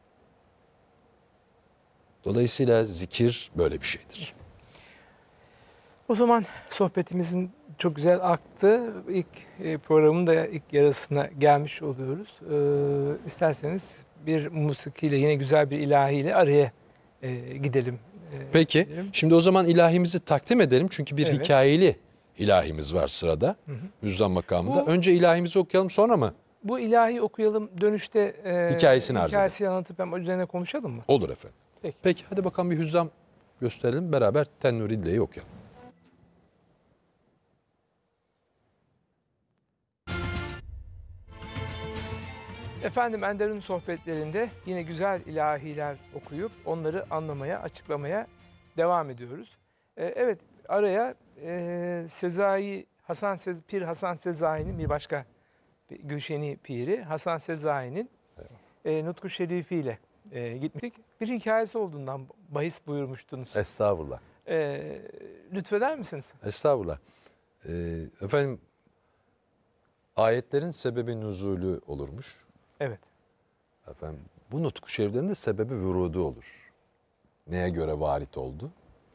Dolayısıyla zikir böyle bir şeydir. O zaman sohbetimizin çok güzel aktı. İlk programın da ilk yarısına gelmiş oluyoruz. İsterseniz bir musikiyle yine güzel bir ilahiyle araya gidelim. Peki. Şimdi o zaman ilahimizi takdim edelim. Çünkü bir Evet. hikayeli ilahimiz var sırada. Hüzzam makamında. Önce ilahimizi okuyalım sonra mı? Bu ilahi okuyalım. Dönüşte Hikayesini arz hikayesini anlatıp hem üzerine konuşalım mı? Olur efendim. Peki. Peki hadi bakalım bir hüzzam gösterelim. Beraber Tennuri Dile'yi okuyalım. Efendim Enderun sohbetlerinde yine güzel ilahiler okuyup onları anlamaya, açıklamaya devam ediyoruz. Evet araya Sezai Pir Hasan Sezai'nin bir başka Gülşeni Piri Hasan Sezai'nin Nutku Şerifi ile gitmiştik. Bir hikayesi olduğundan bahis buyurmuştunuz. Estağfurullah. Lütfeder misiniz? Estağfurullah. Efendim ayetlerin sebebi nüzulü olurmuş. Evet. Efendim bu nutku şeriflerin de sebebi vurudu olur. Neye göre varit oldu?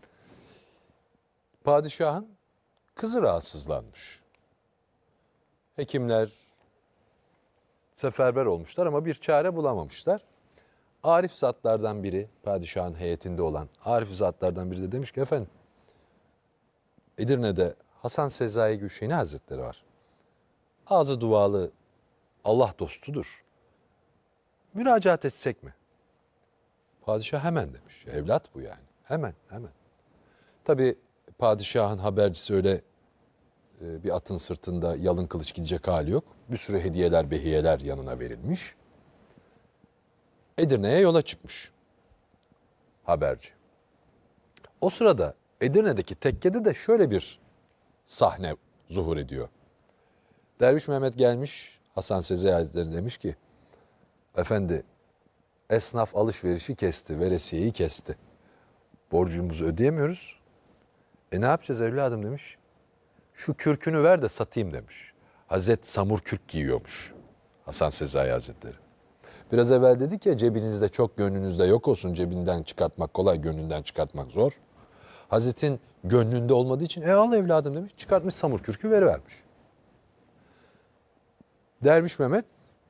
Padişahın kızı rahatsızlanmış. Hekimler seferber olmuşlar ama bir çare bulamamışlar. Arif zatlardan biri, padişahın heyetinde olan arif zatlardan biri de demiş ki efendim Edirne'de Hasan Sezai Gülşeni Hazretleri var. Ağzı dualı Allah dostudur. Müracaat etsek mi? Padişah hemen demiş. Evlat bu yani. Hemen. Tabii padişahın habercisi öyle bir atın sırtında yalın kılıç gidecek hali yok. Bir sürü hediyeler, behiyeler yanına verilmiş. Edirne'ye yola çıkmış haberci. O sırada Edirne'deki tekkede de şöyle bir sahne zuhur ediyor. Derviş Mehmet gelmiş, Hasan Sezai Hazretleri demiş ki, efendi esnaf alışverişi kesti, veresiyeyi kesti. Borcumuzu ödeyemiyoruz. Ne yapacağız evladım demiş. Şu kürkünü ver de satayım demiş. Hazret Samur kürk giyiyormuş Hasan Sezai Hazretleri. Biraz evvel dedik ya cebinizde çok gönlünüzde yok olsun. Cebinden çıkartmak kolay, gönlünden çıkartmak zor. Hazretin gönlünde olmadığı için al evladım demiş. Çıkartmış samur kürkü verivermiş. Derviş Mehmet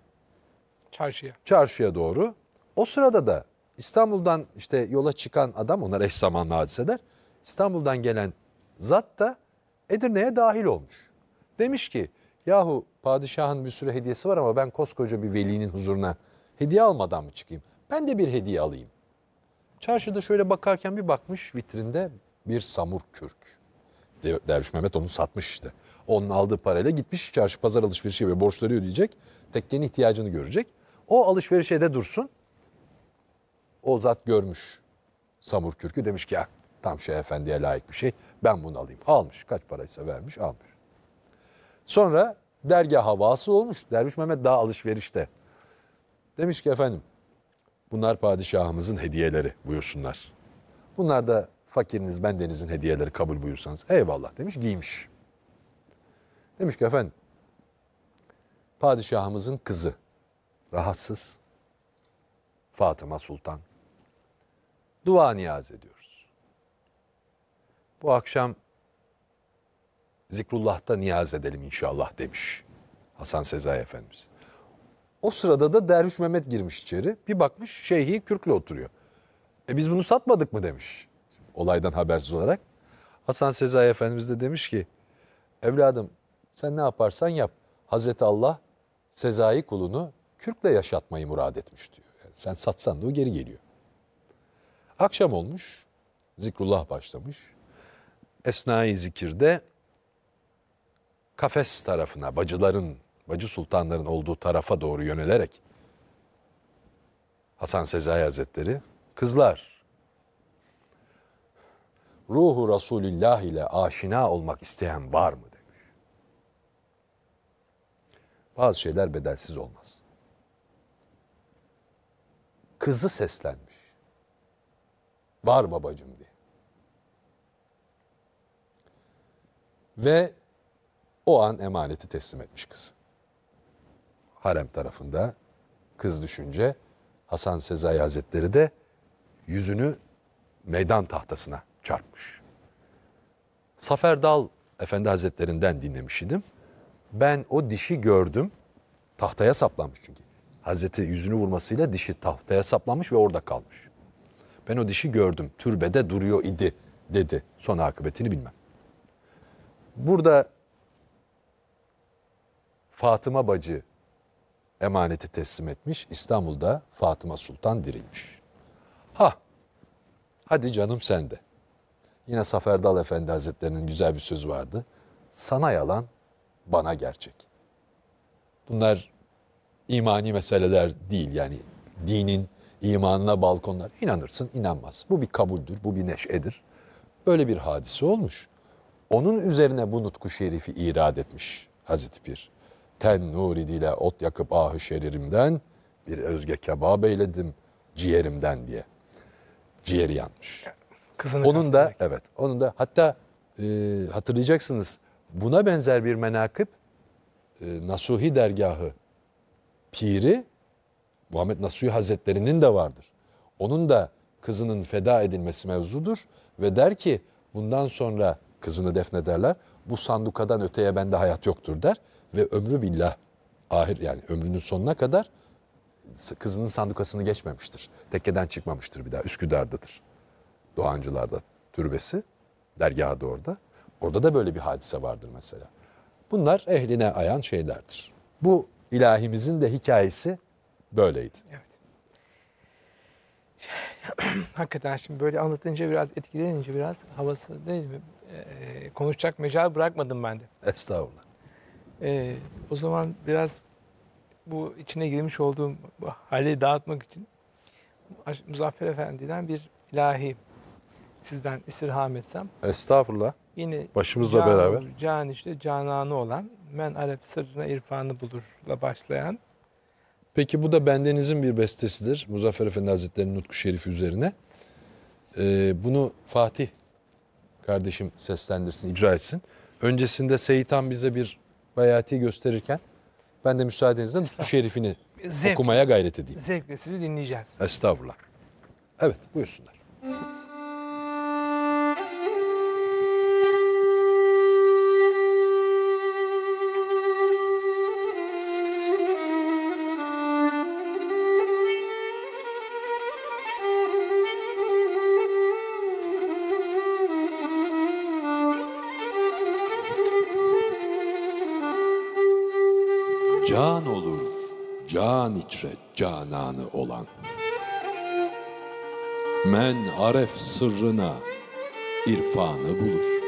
çarşıya doğru. O sırada da İstanbul'dan işte yola çıkan adam, onlar eş zamanlı hadiseler. İstanbul'dan gelen zat da Edirne'ye dahil olmuş. Demiş ki yahu padişahın bir sürü hediyesi var ama ben koskoca bir velinin huzuruna hediye almadan mı çıkayım? Ben de bir hediye alayım. Çarşıda şöyle bakarken bir bakmış vitrinde bir samur kürk. Derviş Mehmet onu satmış işte. Onun aldığı parayla gitmiş çarşı pazar alışverişi ve borçları ödeyecek. Tekkenin ihtiyacını görecek. O alışverişe de dursun. O zat görmüş samur kürkü, demiş ki ya tam Şeyh Efendi'ye layık bir şey, ben bunu alayım. Almış, kaç paraysa vermiş, almış. Sonra dergaha vasıl olmuş. Derviş Mehmet daha alışverişte. Demiş ki efendim bunlar padişahımızın hediyeleri, buyursunlar. Bunlar da fakiriniz bendenizin hediyeleri, kabul buyursanız. Eyvallah demiş, giymiş. Demiş ki efendim padişahımızın kızı rahatsız, Fatıma Sultan. Dua niyaz ediyoruz. Bu akşam Zikrullah'ta niyaz edelim inşallah demiş Hasan Sezai Efendimiz. O sırada da Derviş Mehmet girmiş içeri. Bir bakmış şeyhi kürkle oturuyor. Biz bunu satmadık mı demiş olaydan habersiz olarak. Hasan Sezai Efendimiz de demiş ki evladım sen ne yaparsan yap. Hazreti Allah Sezai kulunu kürkle yaşatmayı murad etmiş diyor. Yani sen satsan da o geri geliyor. Akşam olmuş, zikrullah başlamış. Esnai zikirde kafes tarafına, Bacı Sultanların olduğu tarafa doğru yönelerek Hasan Sezai Hazretleri, kızlar, ruhu Resulullah ile aşina olmak isteyen var mı demiş. Bazı şeyler bedelsiz olmaz. Kızı seslenmiş. Var babacığım diye. Ve o an emaneti teslim etmiş kız. Harem tarafında kız düşünce Hasan Sezai Hazretleri de yüzünü meydan tahtasına çarpmış. Zafer Dal Efendi Hazretlerinden dinlemiş idim. Ben o dişi gördüm. Tahtaya saplanmış çünkü. Hazreti yüzünü vurmasıyla dişi tahtaya saplanmış ve orada kalmış. Ben o dişi gördüm. Türbede duruyor idi dedi. Son akıbetini bilmem. Burada Fatıma bacı emaneti teslim etmiş. İstanbul'da Fatıma Sultan dirilmiş. Hadi canım sen de. Yine Zafer Dal Efendi Hazretleri'nin güzel bir sözü vardı. Sana yalan, bana gerçek. Bunlar imani meseleler değil, yani dinin imanına balkonlar. İnanırsın, inanmaz. Bu bir kabuldür, bu bir neşedir. Böyle bir hadise olmuş. Onun üzerine bu nutku şerifi irad etmiş Hazreti Pir. Ten nuri dile ot yakıp ahı şeririmden, bir özge kebap eyledim ciğerimden diye. Ciğeri yanmış. Onun da evet, onun da hatta hatırlayacaksınız buna benzer bir menakıb Nasuhi dergahı piri Muhammed Nasuhi Hazretleri'nin de vardır. Onun da kızının feda edilmesi mevzudur ve der ki bundan sonra kızını defnederler. Bu sandukadan öteye bende hayat yoktur der ve ömrü billah ahir, yani ömrünün sonuna kadar kızının sandukasını geçmemiştir. Tekkeden çıkmamıştır bir daha. Üsküdar'dadır. Doğancılar'da türbesi. Dergahı da orada. Orada da böyle bir hadise vardır mesela. Bunlar ehline ayan şeylerdir. Bu ilahimizin de hikayesi böyleydi. Evet. Hakikaten şimdi böyle anlatınca biraz etkilenince biraz havası değil mi? Konuşacak mecal bırakmadım ben de. Estağfurullah. O zaman biraz bu içine girmiş olduğum hali dağıtmak için Muzaffer Efendi'den bir ilahi sizden istirham etsem. Estağfurullah. Yine başımızla beraber. Can işte cananı olan men Arap sırrına irfanı bulurla başlayan. Peki bu da bendenizin bir bestesidir. Muzaffer Efendi Hazretleri'nin Nutku Şerifi üzerine. Bunu Fatih kardeşim seslendirsin, icra etsin. Öncesinde Seyit Han bize bir bayati gösterirken ben de müsaadenizle Nutku Şerifini okumaya gayret edeyim. Zevkle sizi dinleyeceğiz. Estağfurullah. Evet, buyursunlar. Can olur, can içre cananı olan. Men aref sırrına irfanı bulur.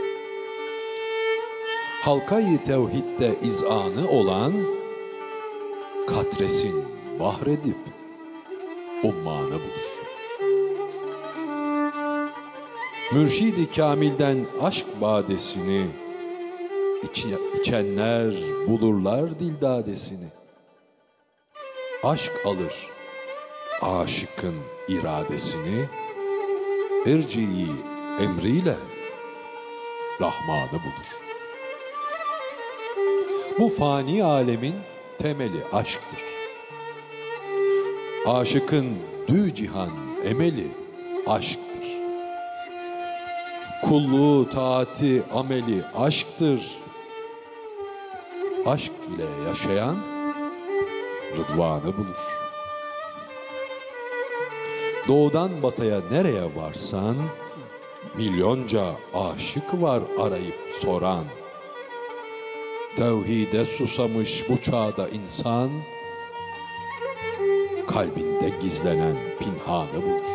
Halkayı tevhidde izanı olan, katresin bahredip ummanı bulur. Mürşid-i Kamil'den aşk badesini, içenler bulurlar dildadesini. Aşk alır aşıkın iradesini, irciyi emriyle Rahmanı bulur. Bu fani alemin temeli aşktır. Aşıkın dü cihan emeli aşktır. Kulluğu, taati, ameli aşktır. Aşk ile yaşayan rıdvanı bulur. Doğudan batıya nereye varsan, milyonca aşık var arayıp soran. Tevhide susamış bu çağda insan, kalbinde gizlenen pinhanı bulur.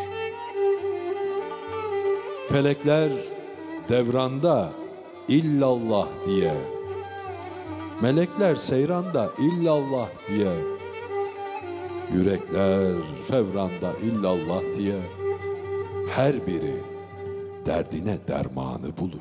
Felekler devranda illallah diye, melekler seyranda illallah diye, yürekler fevranda illallah diye, her biri derdine dermanı bulur.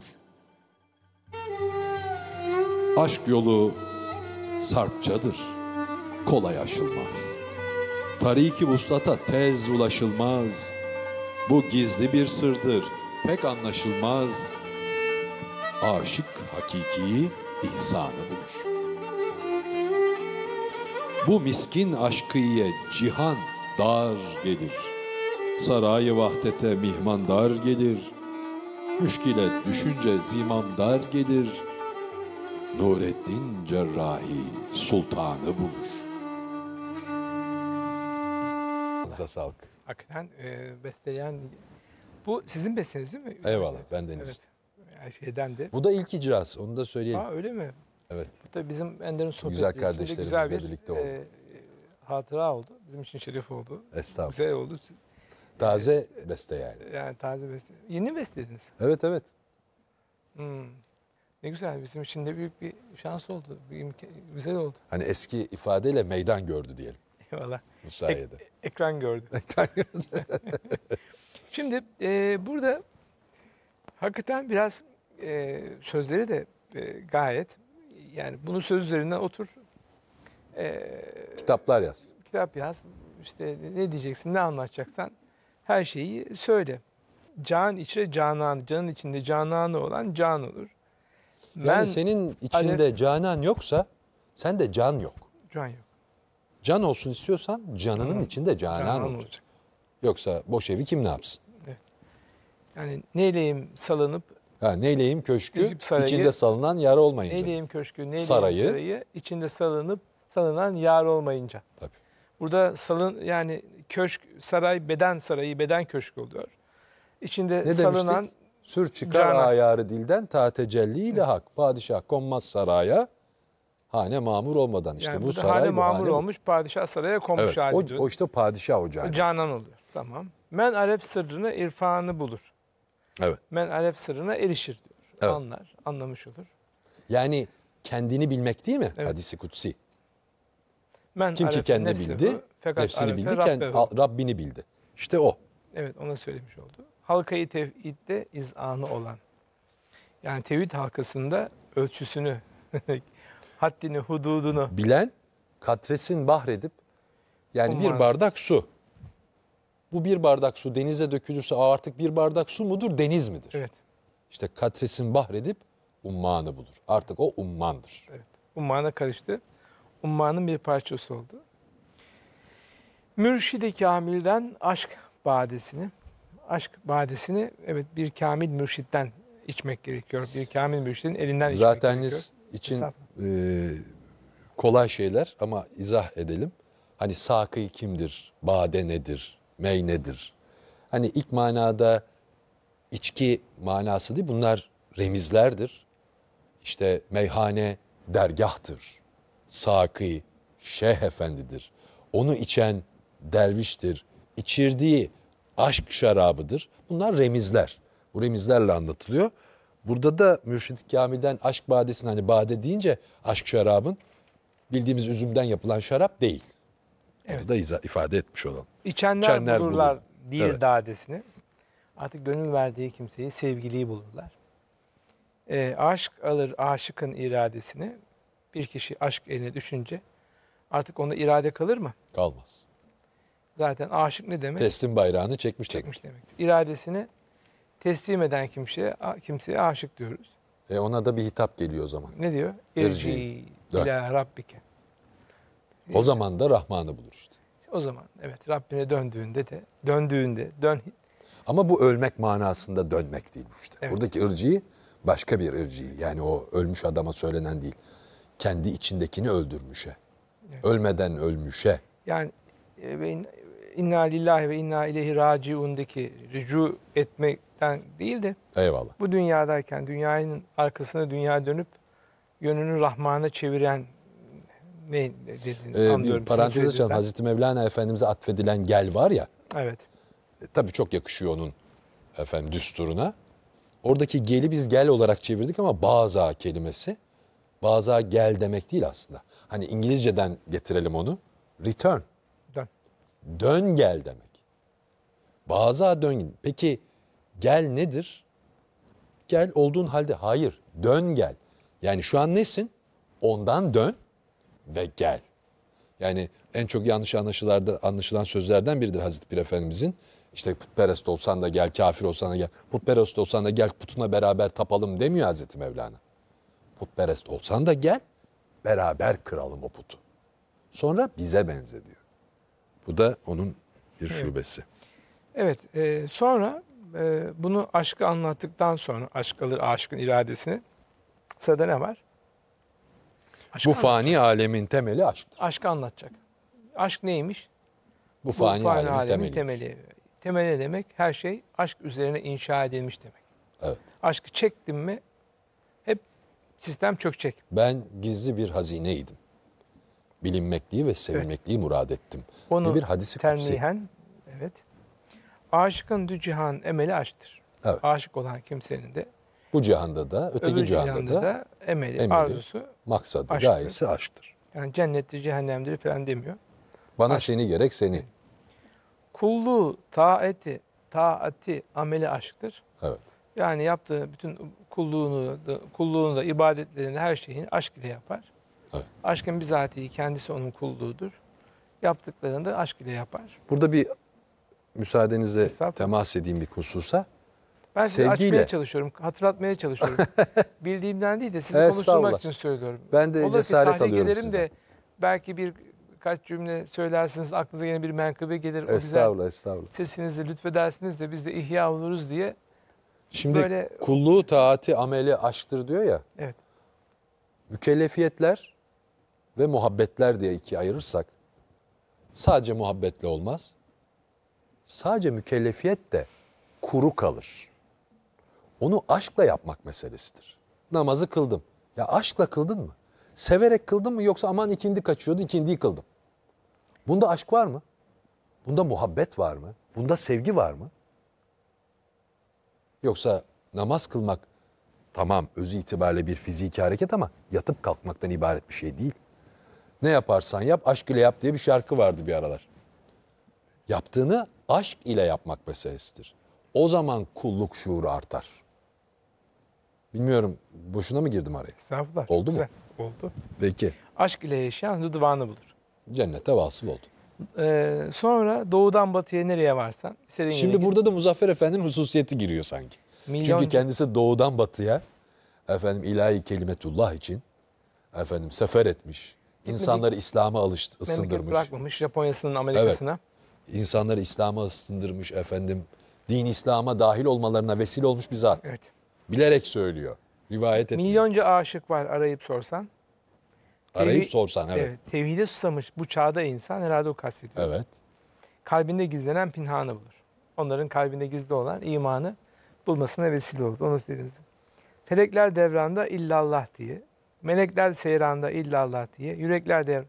Aşk yolu sarpçadır, kolay aşılmaz. Tariki vuslata tez ulaşılmaz. Bu gizli bir sırdır, pek anlaşılmaz. Aşık hakikiyi ihsanı bulur. Bu miskin aşkıye cihan dar gelir. Sarayı vahdete mihmandar gelir. Müşkile düşünce zimamdar gelir. Nureddin Cerrahi sultanı bulur. Size sağlık. Hakikaten besteleyen... Bu sizin besteniz değil mi? Eyvallah, benden Evet. istedim. Yani şeyden de. Bu da ilk icrası, onu da söyleyelim. Aa, öyle mi? Evet. Bu da bizim Ender'in sohbeti. Güzel içinde kardeşlerimizle güzel bir, birlikte oldu. Hatıra oldu. Bizim için şeref oldu. Estağfurullah. Güzel oldu. Taze beste yani. Yani taze beste. Yeni mi bestelediniz? Evet, evet. Ne güzel. Bizim için de büyük bir şans oldu. Güzel oldu. Hani eski ifadeyle meydan gördü diyelim Eyvallah. bu sayede. Ekran gördü. Şimdi burada hakikaten biraz sözleri de gayet, yani bunun söz üzerinden otur, Kitaplar yaz. kitap yaz, işte ne diyeceksin, ne anlatacaksan her şeyi söyle. Can içre canan, canın içinde cananı olan can olur. Yani senin içinde canan yoksa sende can yok. Can yok. Can olsun istiyorsan canının içinde canan olacak. Yoksa boş evi kim ne yapsın? Yani neyleyim salınıp, Neyleyim köşkü, sarayı, içinde salınan yar olmayınca. neyleyim köşkü, neyleyim Sarayı. sarayı, içinde salınan yar olmayınca. Tabii. Burada yani köşk, saray, beden sarayı, beden köşk oluyor. İçinde Ne salınan demiştik? Sür çıkar canan. ayarı dilden ta tecelli de hak. Padişah konmaz saraya hane mamur olmadan. İşte Yani bu burada saray hane bu mamur hane bu. olmuş, padişah saraya konmuş Evet, hali. o işte padişah o canan. Canan oluyor. Tamam. Men aref sırrını irfanı bulur. Evet. Men aref sırrına erişir diyor. Evet. Anlar, anlamış olur. Yani kendini bilmek değil mi? Evet. Hadisi kutsi. Men Kim ki arefe kendini nefsehu, bildi, fakat nefsini arefe bildi, Rabbehu. Rabbini bildi. İşte o. Evet, ona söylemiş oldu. Halkayı tevhidde izanı olan. Yani tevhid halkasında ölçüsünü, haddini, hududunu. Bilen katresin bahredip yani bir Umman. bardak su. Bu bir bardak su denize dökülürse artık bir bardak su mudur, deniz midir? Evet. İşte katresin bahredip ummanı bulur. Artık o ummandır. Evet. Ummana karıştı. Ummanın bir parçası oldu. Mürşid-i Kamil'den aşk badesini evet bir kamil mürşitten içmek gerekiyor. Bir kamil mürşidin elinden içmek gerekiyor. Zateniniz için kolay şeyler ama izah edelim. Hani sakı kimdir, bade nedir, mey nedir? Hani ilk manada içki manası değil, bunlar remizlerdir. İşte meyhane dergahtır, sakı, şeyh efendidir. Onu içen derviştir. İçirdiği aşk şarabıdır. Bunlar remizler. Bu remizlerle anlatılıyor. Burada da Mürşid-i Kamil'den aşk badesini, hani bade deyince aşk şarabın bildiğimiz üzümden yapılan şarap değil. Evet. Onu da ifade etmiş olalım. İçenler bulurlar değil Evet. dadesini. Artık gönül verdiği kimseyi, sevgiliyi bulurlar. Aşk alır aşıkın iradesini. Bir kişi aşk eline düşünce artık onda irade kalır mı? Kalmaz. Zaten aşık ne demek? Teslim bayrağını çekmiş Çekmiş demek. demektir. İradesini teslim eden kimseye aşık diyoruz. Ona da bir hitap geliyor o zaman. Ne diyor? İrci. İrci Dön. ila rabbike. O zaman da Rahman'ı bulur işte. O zaman evet, Rabbine döndüğünde dön. Ama bu ölmek manasında dönmek değil bu işte. Evet. Buradaki ırciyi başka bir ırciyi. Yani o ölmüş adama söylenen değil. Kendi içindekini öldürmüşe. Evet. Ölmeden ölmüşe. Yani inna lillahi ve inna ileyhi raciun'daki rücu etmekten değil de Eyvallah. bu dünyadayken dünyanın arkasına dünya dönüp yönünü Rahman'a çeviren ne dediğini anlıyorum. Bir parantez Sizin açalım. sözünüzden. Hazreti Mevlana Efendimiz'e atfedilen gel var ya. Evet. Tabii çok yakışıyor onun düsturuna. Oradaki geli biz gel olarak çevirdik ama baza kelimesi. Baza gel demek değil aslında. Hani İngilizceden getirelim onu. Return. Dön. Dön gel demek. Baza dön. Peki gel nedir? Gel olduğun halde hayır. Dön gel. Yani şu an nesin? Ondan dön ve gel. Yani en çok yanlış anlaşılan sözlerden biridir Hazreti Pir Efendimizin. İşte putperest olsan da gel, kafir olsan da gel. Putperest olsan da gel, putuna beraber tapalım demiyor Hazreti Mevlana. Putperest olsan da gel, beraber kıralım o putu. Sonra bize benze diyor. Bu da onun bir şubesi. Evet. Sonra bunu aşkı anlattıktan sonra aşk alır aşkın iradesini. Sırada ne var? Aşkı Bu fani alemin temeli aşktır. Aşkı anlatacak. Aşk neymiş? Bu fani alemin temeli. Temeli ne demek? Her şey aşk üzerine inşa edilmiş demek. Evet. Aşkı çektim mi hep sistem çökecek. Ben gizli bir hazineydim. Bilinmekliği ve sevilmekliği murad ettim. Onu Bir hadisi kutsi. termihen, evet. Aşıkın dü cihan emeli aşktır. Evet. Aşık olan kimsenin de Bu cihanda da, öteki öbür cihanda da emeli, arzusu, maksadı, aşktır. gayesi aşktır. yani cennettir, cehennemdir falan demiyor. Bana Aşk. seni gerek seni. Kulluğu, taati, ameli aşktır. Evet. Yani yaptığı bütün kulluğunu da, ibadetlerini, her şeyini aşk ile yapar. Evet. Aşkın bizatihi kendisi onun kulluğudur. Yaptıklarını da aşk ile yapar. Burada bir müsaadenizle Estağfurullah. temas edeyim bir hususa. Ben size Sevgiyle. açmaya çalışıyorum, hatırlatmaya çalışıyorum. Bildiğimden değil de sizi Estağfurullah. konuşturmak için söylüyorum. Ben de Olur ki cesaret tahrik alıyorum ederim sizden. de belki birkaç cümle söylersiniz, aklınıza yeni bir menkıbe gelir. O güzel Estağfurullah, estağfurullah. sesinizi lütfedersiniz de biz de ihya oluruz diye. Şimdi Böyle- kulluğu, taati, ameli aşktır diyor ya. Evet. Mükellefiyetler ve muhabbetler diye ikiye ayırırsak sadece muhabbetle olmaz. Sadece mükellefiyet de kuru kalır. Onu aşkla yapmak meselesidir. Namazı kıldım. Ya aşkla kıldın mı? Severek kıldın mı yoksa aman ikindi kaçıyordu, ikindiyi kıldım. Bunda aşk var mı? Bunda muhabbet var mı? Bunda sevgi var mı? Yoksa namaz kılmak tamam özü itibariyle bir fiziki hareket ama yatıp kalkmaktan ibaret bir şey değil. Ne yaparsan yap aşk ile yap diye bir şarkı vardı bir aralar. Yaptığını aşk ile yapmak meselesidir. O zaman kulluk şuuru artar. Bilmiyorum boşuna mı girdim araya? Estağfurullah. Oldu mu? Güzel, oldu. Peki. Aşk ile yaşayan rıdvanı bulur. Cennete vasıl oldu. Sonra doğudan batıya nereye varsan istediğin yere Şimdi git. burada da Muzaffer Efendi'nin hususiyeti giriyor sanki. Çünkü kendisi doğudan batıya ilahi kelimetullah için sefer etmiş. İnsanları İslam'a memleket ısındırmış. bırakmamış Japonya'sının Amerika'sına. İnsanları İslam'a ısındırmış din İslam'a dahil olmalarına vesile olmuş bir zat. Evet. Bilerek söylüyor. Rivayet etmiyor. Milyonca aşık var arayıp sorsan. Arayıp Tevhi- sorsan evet. Tevhide susamış bu çağda insan herhalde o kastediyor. Evet. Kalbinde gizlenen pinhanı bulur. Onların kalbinde gizli olan imanı bulmasına vesile olur. Onu söyleyiniz. Felekler devranda illallah diye. Melekler seyranda illallah diye. Yürekler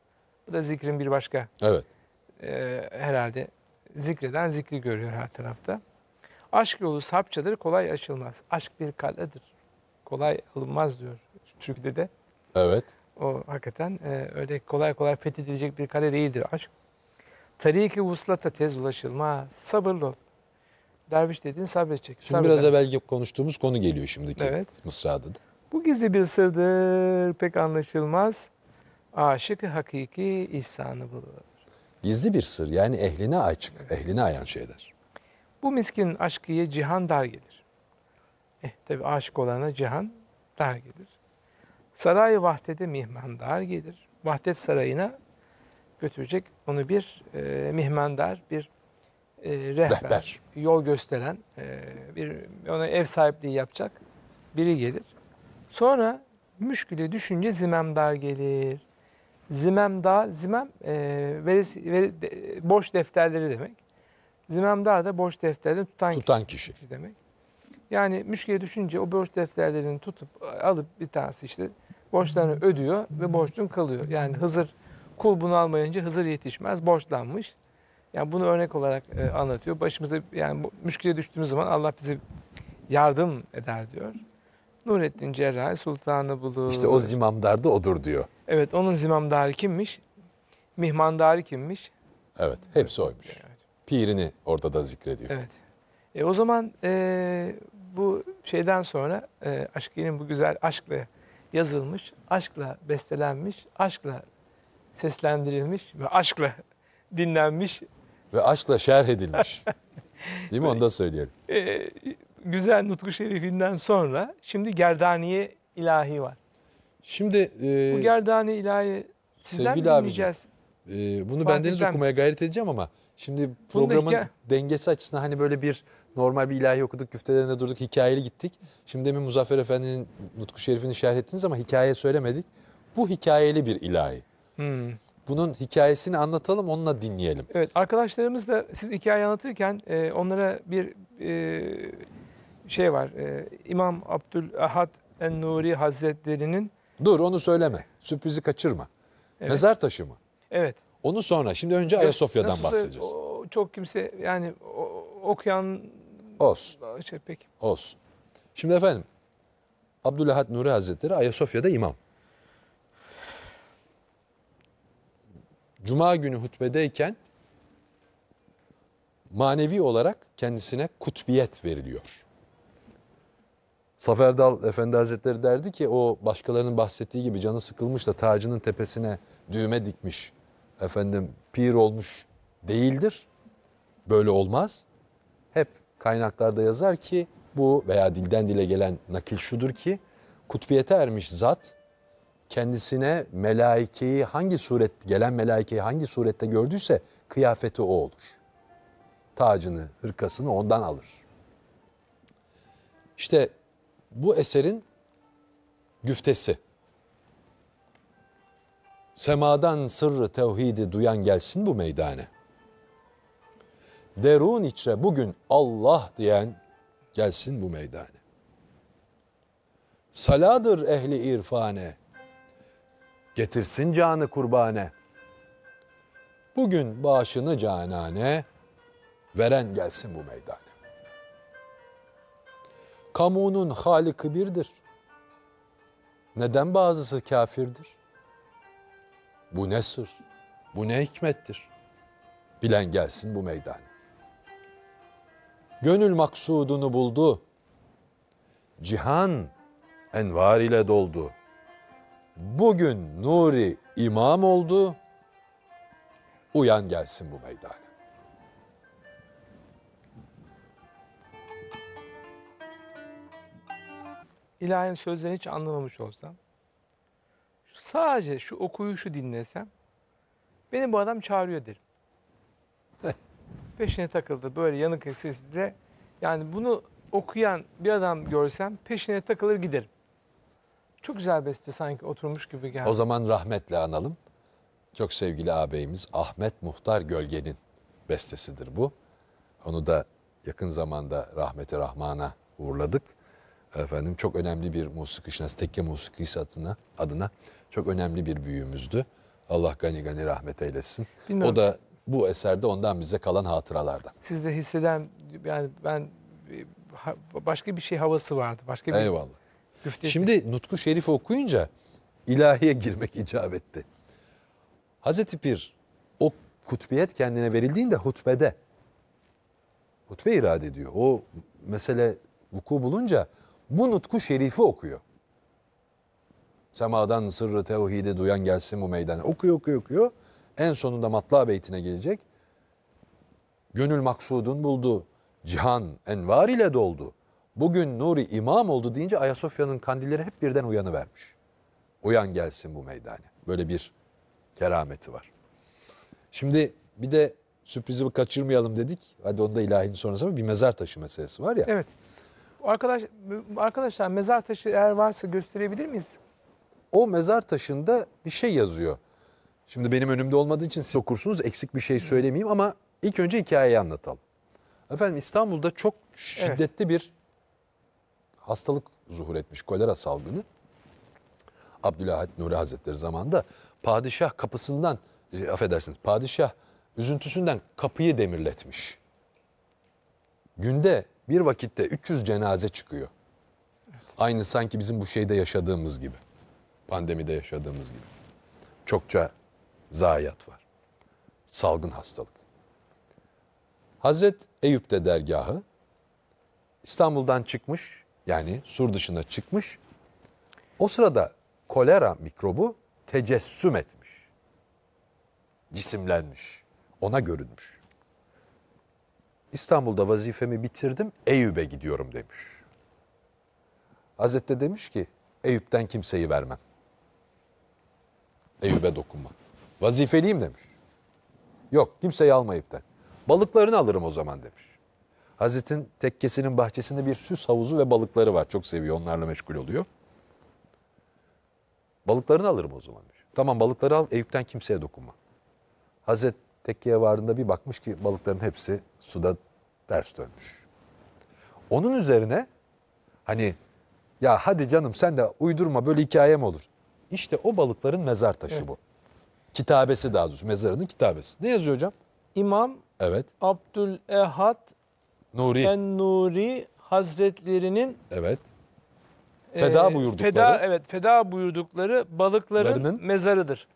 Bu da zikrin bir başka Evet. herhalde zikreden zikri görüyor her tarafta. Aşk yolu sarpçadır, kolay aşılmaz. Aşk bir kaledir. Kolay alınmaz diyor Türk'te de. Evet. O hakikaten öyle kolay kolay fethedilecek bir kale değildir aşk. Tarik-i vuslata tez ulaşılmaz. Sabırlı ol. Derviş dediğin sabredecek. Şimdi biraz evvel konuştuğumuz konu geliyor şimdiki Evet. mısrada da. Bu gizli bir sırdır, pek anlaşılmaz. Aşık-ı hakiki ihsanı bulur. Gizli bir sır, yani ehline açık, ehline ayan şeyler. Bu miskin aşkıya cihan dar gelir. Tabi aşık olana cihan dar gelir. Saray-ı vahdede mihmandar gelir. Vahdet sarayına götürecek onu bir mihmandar, bir rehber, yol gösteren, bir ona ev sahipliği yapacak biri gelir. Sonra müşküle düşünce zimemdar gelir. Zimemdar, boş defterleri demek. Zimemdar da boş defterleri tutan Kişi. demek. Yani müşküle düşünce o boş defterlerini tutup alıp bir tanesi işte borçlarını ödüyor ve borçlun kalıyor. Yani Hızır, kul bunu almayınca Hızır yetişmez, borçlanmış. Yani bunu örnek olarak anlatıyor. Başımıza yani müşküle düştüğümüz zaman Allah bize yardım eder diyor. Nurettin Cerrahi Sultan'ı bulur. İşte o zimamdar da odur diyor. Evet, onun zimamdarı kimmiş? Mihmandarı kimmiş? Evet, hepsi oymuş. Evet. Pirini orada da zikrediyor. Evet. O zaman bu şeyden sonra Aşkiye'nin bu güzel aşkla yazılmış, aşkla bestelenmiş, aşkla seslendirilmiş ve aşkla dinlenmiş Ve aşkla şerh edilmiş. Değil mi? Onu da söyleyelim. güzel Nutku Şerifinden sonra şimdi Gerdaniye ilahi var. Şimdi Bu Gerdaniye ilahi sizden mi sevgili abicim, dinleyeceğiz? bunu bendeniz okumaya gayret edeceğim ama şimdi programın dengesi açısından hani böyle bir normal bir ilahi okuduk, güftelerinde durduk, hikayeli gittik. Şimdi demin Muzaffer Efendi'nin Nutku Şerifini şerh ettiniz ama hikaye söylemedik. Bu hikayeli bir ilahi. Bunun hikayesini anlatalım, onunla dinleyelim. Evet, arkadaşlarımız da siz hikaye anlatırken onlara bir şey var. İmam Abdülahad en-Nuri Hazretleri'nin... Dur, onu söyleme. Sürprizi kaçırma. Evet. Mezar taşı mı? Evet. Onu sonra. Şimdi önce Ayasofya'dan bahsedeceğiz. Çok kimse yani okuyan... Olsun. Peki. Olsun. Şimdi efendim, Abdülahad Nuri Hazretleri Ayasofya'da imam. Cuma günü hutbedeyken manevi olarak kendisine kutbiyet veriliyor. Saferdal Efendi Hazretleri derdi ki o başkalarının bahsettiği gibi canı sıkılmış da tacının tepesine düğme dikmiş, efendim pir olmuş değildir. Böyle olmaz. Hep kaynaklarda yazar ki bu veya dilden dile gelen nakil şudur ki kutbiyete ermiş zat kendisine gelen melaikeyi hangi surette gördüyse kıyafeti o olur. Tacını, hırkasını ondan alır. İşte bu eserin güftesi. Semadan sırrı tevhidi duyan gelsin bu meydane. Derun içre bugün Allah diyen gelsin bu meydane. Saladır ehli irfane, getirsin canı kurbane. Bugün bağışını canane, veren gelsin bu meydane. Kamunun halikı birdir. Neden bazısı kafirdir? Bu ne sır, bu ne hikmettir? Bilen gelsin bu meydane. Gönül maksudunu buldu. Cihan envar ile doldu. Bugün nuri imam oldu. Uyan gelsin bu meydane. İlahinin sözlerini hiç anlamamış olsam, sadece şu okuyuşu dinlesem, beni bu adam çağırıyor derim. Peşine takıldı böyle yanık sesiyle. Yani bunu okuyan bir adam görsem peşine takılır giderim. Çok güzel beste, sanki oturmuş gibi geldi. O zaman rahmetle analım. Çok sevgili ağabeyimiz Ahmet Muhtar Gölge'nin bestesidir bu. Onu da yakın zamanda rahmeti rahmana uğurladık. Efendim çok önemli bir musiki şinası, tekke musikisi adına çok önemli bir büyüğümüzdü. Allah gani gani rahmet eylesin. Bilmiyorum. O da bu eserde ondan bize kalan hatıralardan. Siz de hisseden, yani ben başka bir şey havası vardı. Başka bir Eyvallah. güftesi. Şimdi Nutku Şerif okuyunca ilahiye girmek icap etti. Hazreti Pir o kutbiyet kendine verildiğinde hutbede. Hutbe irade ediyor. O mesele vuku bulunca bu Nutku Şerif'i okuyor. Semadan sırrı tevhidi duyan gelsin bu meydana. Okuyor. En sonunda matla beytine gelecek. Gönül maksudun buldu. Cihan envar ile doldu. Bugün nuri imam oldu deyince Ayasofya'nın kandilleri hep birden uyanıvermiş. Uyan gelsin bu meydane. Böyle bir kerameti var. Şimdi bir de sürprizi kaçırmayalım dedik. Hadi onda ilahinin sonrası ama bir mezar taşı meselesi var ya. Evet. Arkadaşlar mezar taşı eğer varsa gösterebilir miyiz? O mezar taşında bir şey yazıyor. Şimdi benim önümde olmadığı için siz okursunuz, eksik bir şey söylemeyeyim ama ilk önce hikayeyi anlatalım. Efendim İstanbul'da çok şiddetli bir hastalık zuhur etmiş, kolera salgını. Abdülahit Nuri Hazretleri zamanında padişah kapısından, affedersiniz, padişah üzüntüsünden kapıyı demirletmiş. Günde bir vakitte 300 cenaze çıkıyor. Aynı sanki bizim bu şeyde yaşadığımız gibi. Pandemide yaşadığımız gibi. Çokça zayiat var. Salgın hastalık. Hazret Eyüp'te dergahı İstanbul'dan çıkmış, yani sur dışına çıkmış. O sırada kolera mikrobu tecessüm etmiş. Cisimlenmiş. Ona görünmüş. İstanbul'da vazifemi bitirdim, Eyüp'e gidiyorum demiş. Hazret de demiş ki, Eyüp'ten kimseyi vermem. Eyüp'e dokunma. Vazifeliyim demiş. Yok, kimseyi alma Eyüp'ten. Balıklarını alırım o zaman demiş. Hazret'in tekkesinin bahçesinde bir süs havuzu ve balıkları var. Çok seviyor, onlarla meşgul oluyor. Balıklarını alırım o zaman demiş. Tamam, balıkları al, Eyüp'ten kimseye dokunma. Hazret tekkeye vardığında bir bakmış ki balıkların hepsi suda ters dönmüş. Onun üzerine hani ya hadi canım sen de uydurma, böyle hikaye mi olur? İşte o balıkların mezar taşı bu. Kitabesi daha doğrusu, mezarının kitabesi. Ne yazıyor hocam? İmam Evet. Abdülehad Nuri. en-Nuri Hazretlerinin Evet. Feda buyurdukları. Feda buyurdukları balıkların Larının- mezarıdır.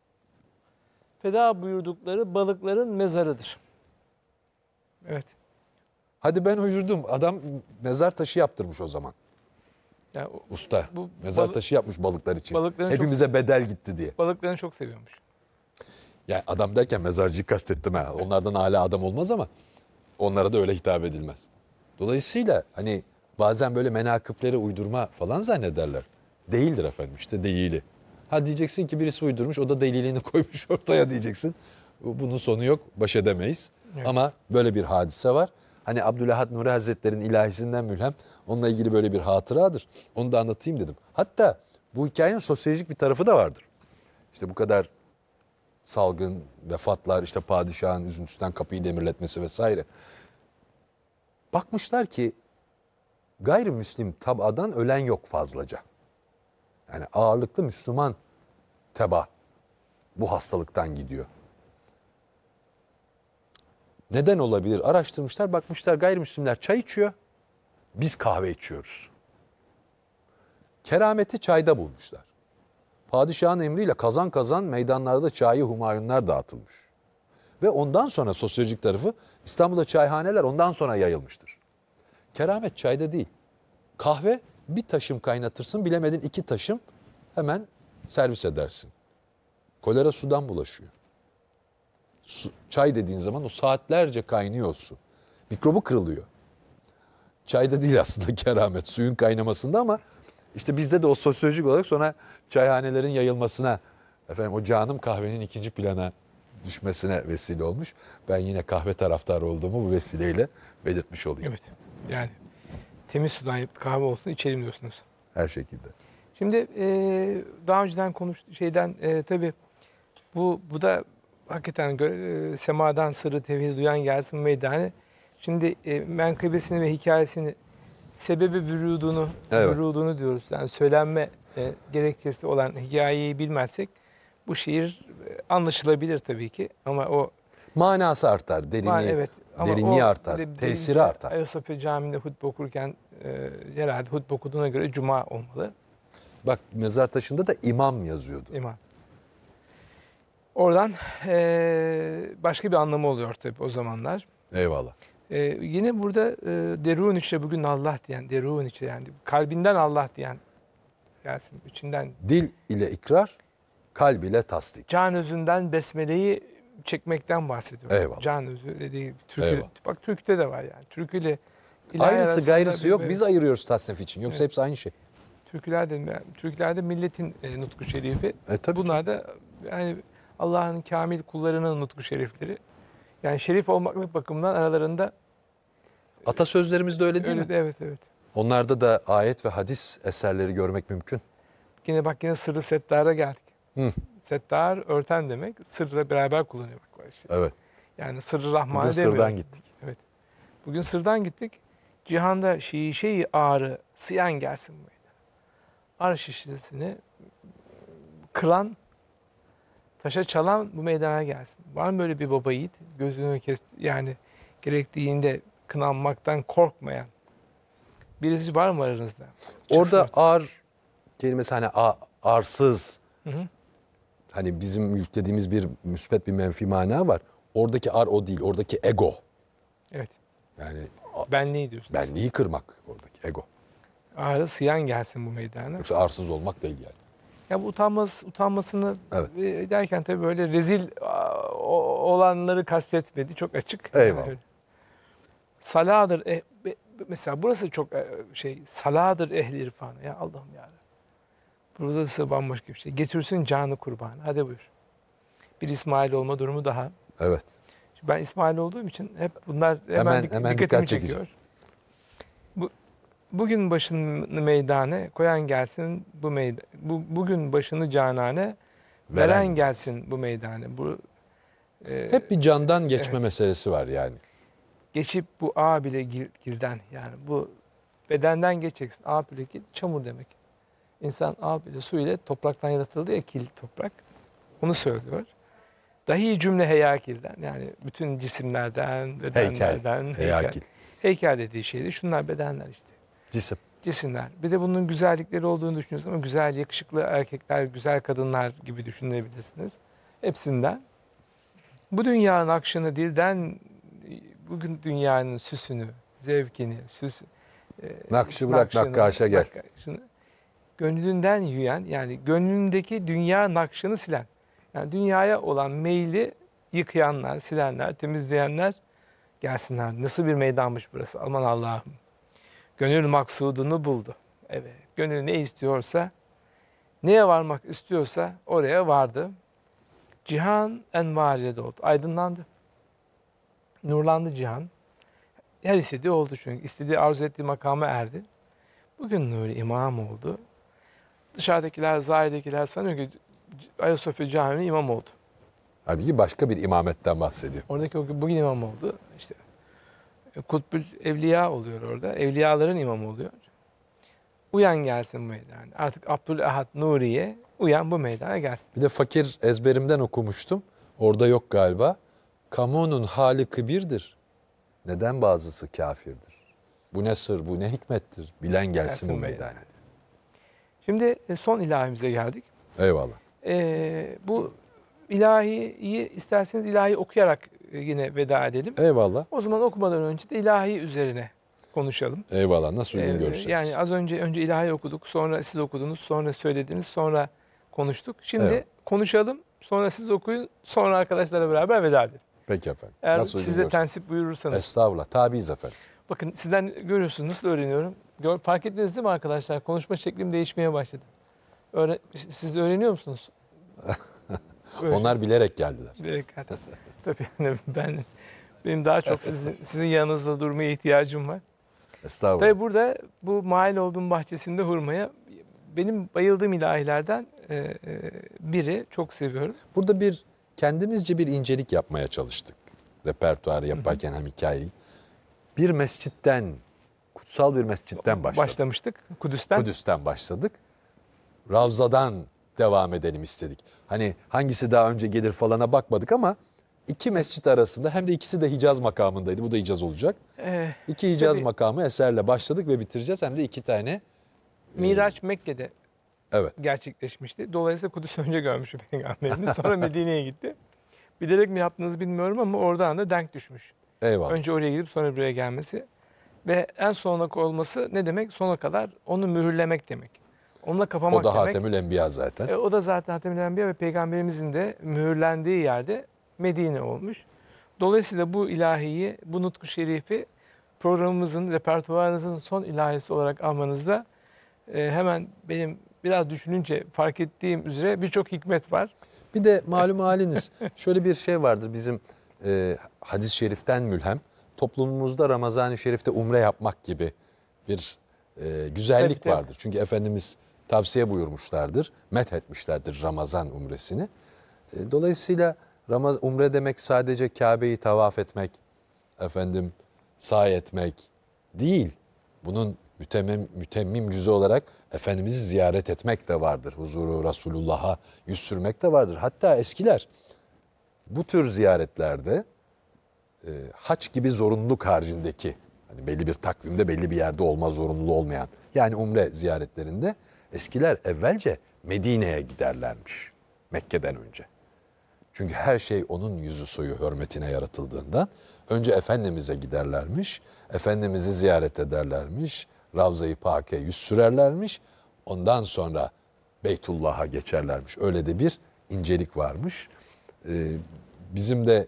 Feda buyurdukları balıkların mezarıdır. Evet. Hadi ben uydurdum. Adam mezar taşı yaptırmış o zaman. Yani Usta. bu Mezar balık- taşı yapmış balıklar için. balıkların Hepimize bedel gitti diye. balıklarını çok seviyormuş. Yani adam derken mezarcıyı kastettim ha. Onlardan hala adam olmaz ama onlara da öyle hitap edilmez. Dolayısıyla hani bazen böyle menakıpleri uydurma falan zannederler. Değildir efendim, işte değili. Ha diyeceksin ki birisi uydurmuş, o da deliliğini koymuş ortaya diyeceksin. Bunun sonu yok, baş edemeyiz. Evet. Ama böyle bir hadise var. Hani Abdülahad Nuri Hazretleri'nin ilahisinden mülhem, onunla ilgili böyle bir hatıradır. Onu da anlatayım dedim. Hatta bu hikayenin sosyolojik bir tarafı da vardır. İşte bu kadar salgın, vefatlar, işte padişahın üzüntüsünden kapıyı demirletmesi vesaire. Bakmışlar ki gayrimüslim tabadan ölen yok fazlaca. Yani ağırlıklı Müslüman teba bu hastalıktan gidiyor. Neden olabilir? Araştırmışlar, bakmışlar gayrimüslimler çay içiyor, biz kahve içiyoruz. Kerameti çayda bulmuşlar. Padişahın emriyle kazan kazan meydanlarda çayı Humayunlar dağıtılmış. Ve ondan sonra sosyolojik tarafı, İstanbul'da çayhaneler ondan sonra yayılmıştır. Keramet çayda değil. Kahve bir taşım kaynatırsın, bilemedin 2 taşım hemen servis edersin. Kolera sudan bulaşıyor. Çay dediğin zaman o saatlerce kaynıyor o su. Mikrobu kırılıyor. Çayda değil aslında keramet, suyun kaynamasında ama işte bizde de o sosyolojik olarak sonra çayhanelerin yayılmasına, efendim o canım kahvenin ikinci plana düşmesine vesile olmuş. Ben yine kahve taraftarı olduğumu bu vesileyle belirtmiş olayım. Evet. Yani temiz sudan kahve olsun içelim diyorsunuz. Her şekilde. Şimdi daha önceden tabii bu da hakikaten semadan sırrı tevhidi duyan gelsin meydane. Şimdi menkıbesini ve hikayesini, sebebi vürudunu, Evet. vürudunu diyoruz. Yani söylenme gerekçesi olan hikayeyi bilmezsek bu şiir anlaşılabilir tabii ki ama o Manası artar, evet ama derinliği o artar, de- tesiri deminki artar. Ayasofya Camii'nde hutbe okurken herhalde hutbe okuduğuna göre cuma olmalı. Bak mezar taşında da imam yazıyordu. İmam. Oradan başka bir anlamı oluyor tabii o zamanlar. Eyvallah. Yine burada derun içre bugün Allah diyen, derun içre yani kalbinden Allah diyen gelsin. İçinden Dil ile ikrar, kalb ile tasdik. can özünden besmeleyi çekmekten bahsediyor. Eyvallah. Can özü dediği türkü. Eyvallah. Bak türküde de var yani. Türküyle ilahi Ayrısı arasında gayrısı bir- yok. Biz ayırıyoruz tasnif için. Yoksa Evet. hepsi aynı şey. Türkülerde milletin nutku şerifi. Tabii Bunlar da yani Allah'ın kamil kullarının nutku şerifleri. Yani şerif olmaklık bakımından aralarında Atasözlerimiz de öyle değil mi? evet evet. Onlarda da ayet ve hadis eserleri görmek mümkün. Yine sırrı settara geldik. Hı. Settar örten demek. Sırla beraber kullanıyor bak işte. Evet. Yani sırrı rahmani Bugün demiyor. sırdan gittik. Evet. Bugün sırdan gittik. Cihanda şişeyi ağrı sıyan gelsin bu meydana. Ağrı şişesini kıran, taşa çalan bu meydana gelsin. Var mı böyle bir baba yiğit? Gözünü kesti yani gerektiğinde kınanmaktan korkmayan birisi var mı aranızda? Orada Çıksın. ar kelimesi hani arsız, Hı hı. hani bizim yüklediğimiz bir müspet bir menfi mana var. Oradaki ar o değil. Oradaki ego. Evet. Yani Benliği diyorsun. benliği kırmak oradaki ego. Ağrı sıyan gelsin bu meydana. Yoksa arsız olmak değil yani. Ya bu utanmasını Evet. derken tabii böyle rezil olanları kastetmedi. Çok açık. Eyvallah. Yani saladır. Mesela burası çok saladır ehli irfan. Ya Allah'ım ya. Burası bambaşka bir şey. Getirsin canı kurban. Hadi buyur. Bir İsmail olma durumu daha. Evet. Ben İsmail olduğum için hep bunlar Hemen dikkatimi dikkat çekici. çekiyor. Bugün başını meydane koyan gelsin bu meydan. Bugün başını canane veren gelsin bu meydane. Bu Hep bir candan geçme Evet. meselesi var yani. geçip bu ağ bile gilden yani bu bedenden geçeceksin. Ağ bile çamur demek. İnsan ağ bile su ile topraktan yaratıldı ya kil toprak. Onu söylüyor. Dahi cümle heyakilden yani bütün cisimlerden, bedenlerden, Heyakil. Heykel dediği şey de şunlar bedenler işte. Cisim. Cisimler. Bir de bunun güzellikleri olduğunu düşünüyorsunuz ama güzel, yakışıklı erkekler, güzel kadınlar gibi düşünebilirsiniz. Hepsinden. Bu dünyanın akşını dilden, bugün dünyanın süsünü, zevkini, Nakşı bırak nakkaşa gel. nakkaşını gönlünden yüyen, yani gönlündeki dünya nakşını silen, yani dünyaya olan meyli yıkayanlar, silenler, temizleyenler gelsinler. Nasıl bir meydanmış burası? Aman Allah'ım. Gönül maksudunu buldu. Evet. Gönül ne istiyorsa, neye varmak istiyorsa oraya vardı. Cihan envariyle doldu. Aydınlandı. Nurlandı cihan. Her istediği oldu çünkü. İstediği, arzu ettiği makama erdi. Bugün Nuri imam oldu. Dışarıdakiler, zahirdekiler sanıyor ki Ayasofya Camii'nin imam oldu. Halbuki başka bir imametten bahsediyor. Oradaki bugün imam oldu. İşte Kutbül Evliya oluyor orada. Evliyaların imamı oluyor. Uyan gelsin bu meydana. Artık Abdülahad Nuriye uyan bu meydana gelsin. Bir de fakir ezberimden okumuştum. Orada yok galiba. Kamunun Halık'ı birdir. Neden bazısı kafirdir? Bu ne sır, bu ne hikmettir? Bilen gelsin bu meydana. Şimdi son ilahimize geldik. Eyvallah. Bu ilahiyi isterseniz ilahi okuyarak yine veda edelim. Eyvallah. O zaman okumadan önce de ilahi üzerine konuşalım. Eyvallah. Nasıl uygun görürseniz. Yani az önce ilahi okuduk, sonra siz okudunuz, sonra söylediniz, sonra konuştuk. Şimdi Evet. konuşalım, sonra siz okuyun, sonra arkadaşlarla beraber veda edelim. Peki efendim. Eğer Nasıl uygun size görürseniz. tensip buyurursanız. Estağfurullah. Tabiiz efendim. Bakın sizden görüyorsunuz nasıl öğreniyorum. Fark ettiniz değil mi arkadaşlar? Konuşma şeklim değişmeye başladı. Siz de öğreniyor musunuz? Onlar bilerek geldiler. Tabii yani benim daha çok sizin yanınızda durmaya ihtiyacım var. Estağfurullah. Tabii burada bu mail olduğum bahçesinde hurmaya benim bayıldığım ilahilerden biri, çok seviyorum. Burada kendimizce bir incelik yapmaya çalıştık. Repertuarı yaparken hem hikayeyi. Bir mescitten, kutsal bir mescitten başladık. Başlamıştık Kudüs'ten. Kudüs'ten başladık. Ravza'dan devam edelim istedik. Hani hangisi daha önce gelir falana bakmadık ama iki mescit arasında, hem de ikisi de Hicaz makamındaydı. Bu da Hicaz olacak. İki Hicaz tabii. makamı eserle başladık ve bitireceğiz. Hem de iki tane. Miraç Mekke'de Evet. gerçekleşmişti. Dolayısıyla Kudüs'ü önce görmüş Peygamberimiz. Sonra Medine'ye gitti. Bilerek mi yaptığınızı bilmiyorum ama oradan da denk düşmüş. Eyvallah. Önce oraya gidip sonra buraya gelmesi. Ve en sonuna olması ne demek? Sona kadar onu mühürlemek demek. Onunla kapamak O da demek. Hatemül Enbiya zaten. O da zaten Hatemül Enbiya ve Peygamberimizin de mühürlendiği yerde Medine olmuş. Dolayısıyla bu ilahiyi, bu nutku şerifi programımızın, repertuarınızın son ilahisi olarak almanızda hemen benim biraz düşününce fark ettiğim üzere birçok hikmet var. Bir de malum haliniz, şöyle bir şey vardır bizim hadis-i şeriften mülhem. Toplumumuzda Ramazan-ı Şerif'te umre yapmak gibi bir güzellik Tabii. vardır. Çünkü Efendimiz tavsiye buyurmuşlardır, methetmişlerdir Ramazan umresini. Dolayısıyla umre demek sadece Kabe'yi tavaf etmek, sa'i etmek değil. Bunun mütemmim cüzü olarak Efendimiz'i ziyaret etmek de vardır. Huzuru Resulullah'a yüz sürmek de vardır. Hatta eskiler bu tür ziyaretlerde hac gibi zorunluluk haricindeki, hani belli bir takvimde belli bir yerde olma zorunluluğu olmayan, yani umre ziyaretlerinde eskiler evvelce Medine'ye giderlermiş Mekke'den önce. Çünkü her şey onun yüzü suyu hürmetine yaratıldığından önce Efendimiz'e giderlermiş, Efendimiz'i ziyaret ederlermiş, Ravza-i Pake'ye yüz sürerlermiş, ondan sonra Beytullah'a geçerlermiş. Öyle de bir incelik varmış. Bizim de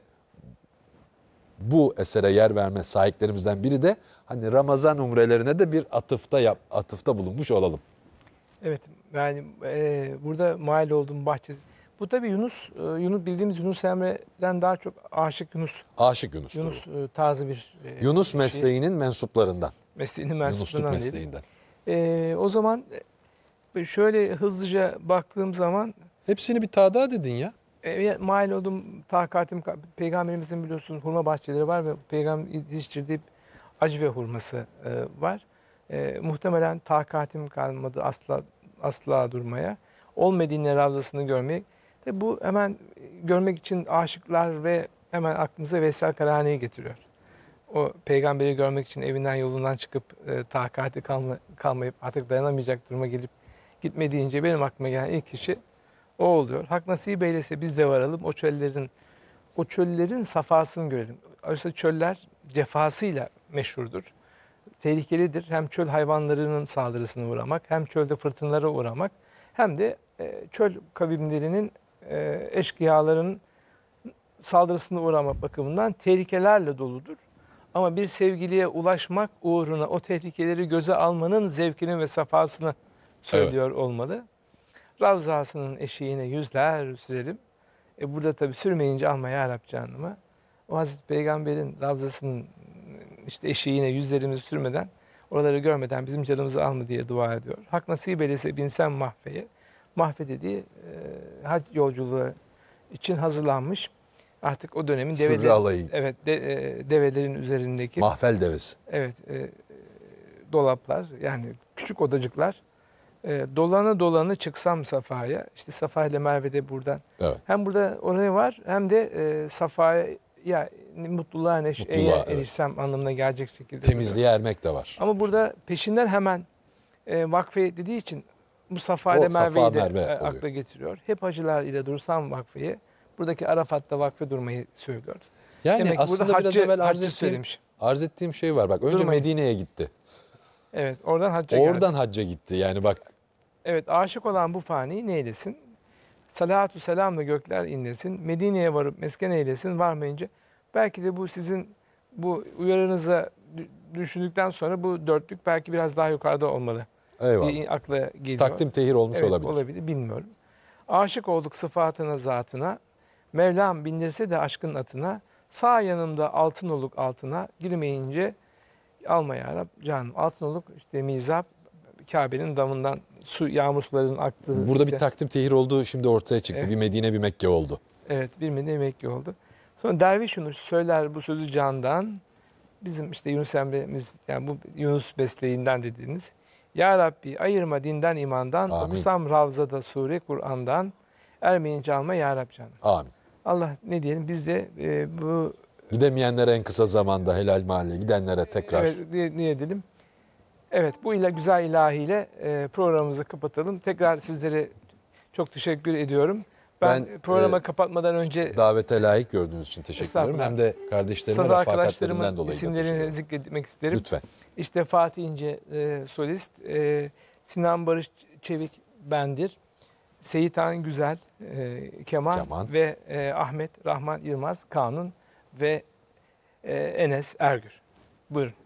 bu esere yer verme sahiplerimizden biri de hani Ramazan umrelerine de bir atıfta bulunmuş olalım. Evet, yani burada mail olduğum bahçe. Bu tabii Yunus bildiğimiz Yunus Emre'den daha çok Aşık Yunus. Aşık Yunus. Yunus tarzı bir Yunus mesleğinin mensuplarından. mesleğinin Yunusluk mensuplarından değil. mesleğinden. O zaman şöyle hızlıca baktığım zaman Hepsini bir tada dedin ya. mail olduğum takatim, Peygamberimizin biliyorsunuz hurma bahçeleri var ve Peygamber yetiştirdiği acı ve hurması var. Muhtemelen takatim kalmadı asla durmaya. Ol Medine Ravzası'nı görmek. Bu hemen görmek için aşıklar ve hemen aklımıza Veysel Karani'yi getiriyor. O peygamberi görmek için evinden yolundan çıkıp takati kalmayıp artık dayanamayacak duruma gelip gitme deyince benim aklıma gelen ilk kişi o oluyor. Hak nasip eylese biz de varalım o çöllerin safasını görelim. Oysa çöller cefasıyla meşhurdur. Tehlikelidir. Hem çöl hayvanlarının saldırısına uğramak, hem çölde fırtınalara uğramak, hem de çöl kavimlerinin, eşkıyaların saldırısına uğramak bakımından tehlikelerle doludur. Ama bir sevgiliye ulaşmak uğruna o tehlikeleri göze almanın zevkini ve safasını söylüyor olmalı. Ravzasının eşiğine yüzler sürelim. Burada tabii sürmeyince alma ya Rabbi canıma. O Hazreti Peygamber'in Ravzasının işte eşiğine yüzlerimizi sürmeden, oraları görmeden bizim canımızı alma diye dua ediyor. Hak nasip eylese binsem mahfeye. Mahfe dediği hac yolculuğu için hazırlanmış. Artık o dönemin develerin üzerindeki Mahfel devesi. Evet, dolaplar, yani küçük odacıklar. Dolana çıksam Safa'ya. İşte Safa ile Merve'de buradan. Evet. Hem burada oraya var, hem de Safa'ya mutluluğa erişsem anlamına gelecek şekilde. Temizliğe ermek de var. Ama burada peşinden hemen vakfe dediği için bu Safa ile Merve'yi de akla getiriyor. Hep hacılar ile dursam vakfeyi. Buradaki Arafat'ta vakfe durmayı söylüyor. Yani demek aslında biraz evvel söylemiş. arz ettiğim şey var. Bak önce Medine'ye gitti. Evet, oradan hacca geldi. Oradan hacca gitti. Yani bak. Evet, aşık olan bu fani neylesin? Salatu selamla gökler inlesin. Medine'ye varıp mesken eylesin. Varmayınca belki de bu sizin bu uyarınıza düşündükten sonra bu dörtlük belki biraz daha yukarıda olmalı. Eyvallah. Akla geliyor. Takdim tehir olmuş olabilir. Olabilir, bilmiyorum. Aşık olduk sıfatına, zatına. Mevlam bindirse de aşkın atına. Sağ yanımda altın oluk altına. Girmeyince alma ya Rab canım. Altın oluk işte mizap, Kabe'nin damından yağmur sularının aktığı. Burada bir takdim tehir olduğu şimdi ortaya çıktı. Evet. Bir Medine bir Mekke oldu. Evet, bir Medine Mekke oldu. Sonra derviş Yunus söyler bu sözü candan. Bizim işte Yunus Emre'miz, yani bu Yunus mesleğinden dediğiniz Ya Rabbi ayırma dinden imandan, Amin. okusam Ravza'da sure Kur'an'dan, ermeyince alma Ya Rabbi canım. Amin. Allah ne diyelim biz de bu Gidemeyenlere en kısa zamanda helal mahalle, gidenlere tekrar. evet ne edelim? Evet bu güzel ilahiyle programımızı kapatalım. Tekrar sizlere çok teşekkür ediyorum. Ben programa kapatmadan önce Davete layık gördüğünüz için teşekkür ederim. Estağfurullah. Hem de kardeşlerime saz refakatlerinden arkadaşlarımın dolayı da teşekkür isimlerini ederim. zikretmek isterim. Lütfen. İşte Fatih İnce solist, Sinan Barış Çevik bendir, Seyit Han Güzel keman ve Ahmet Rahman Yılmaz kanun ve Enes Ergür. Buyurun.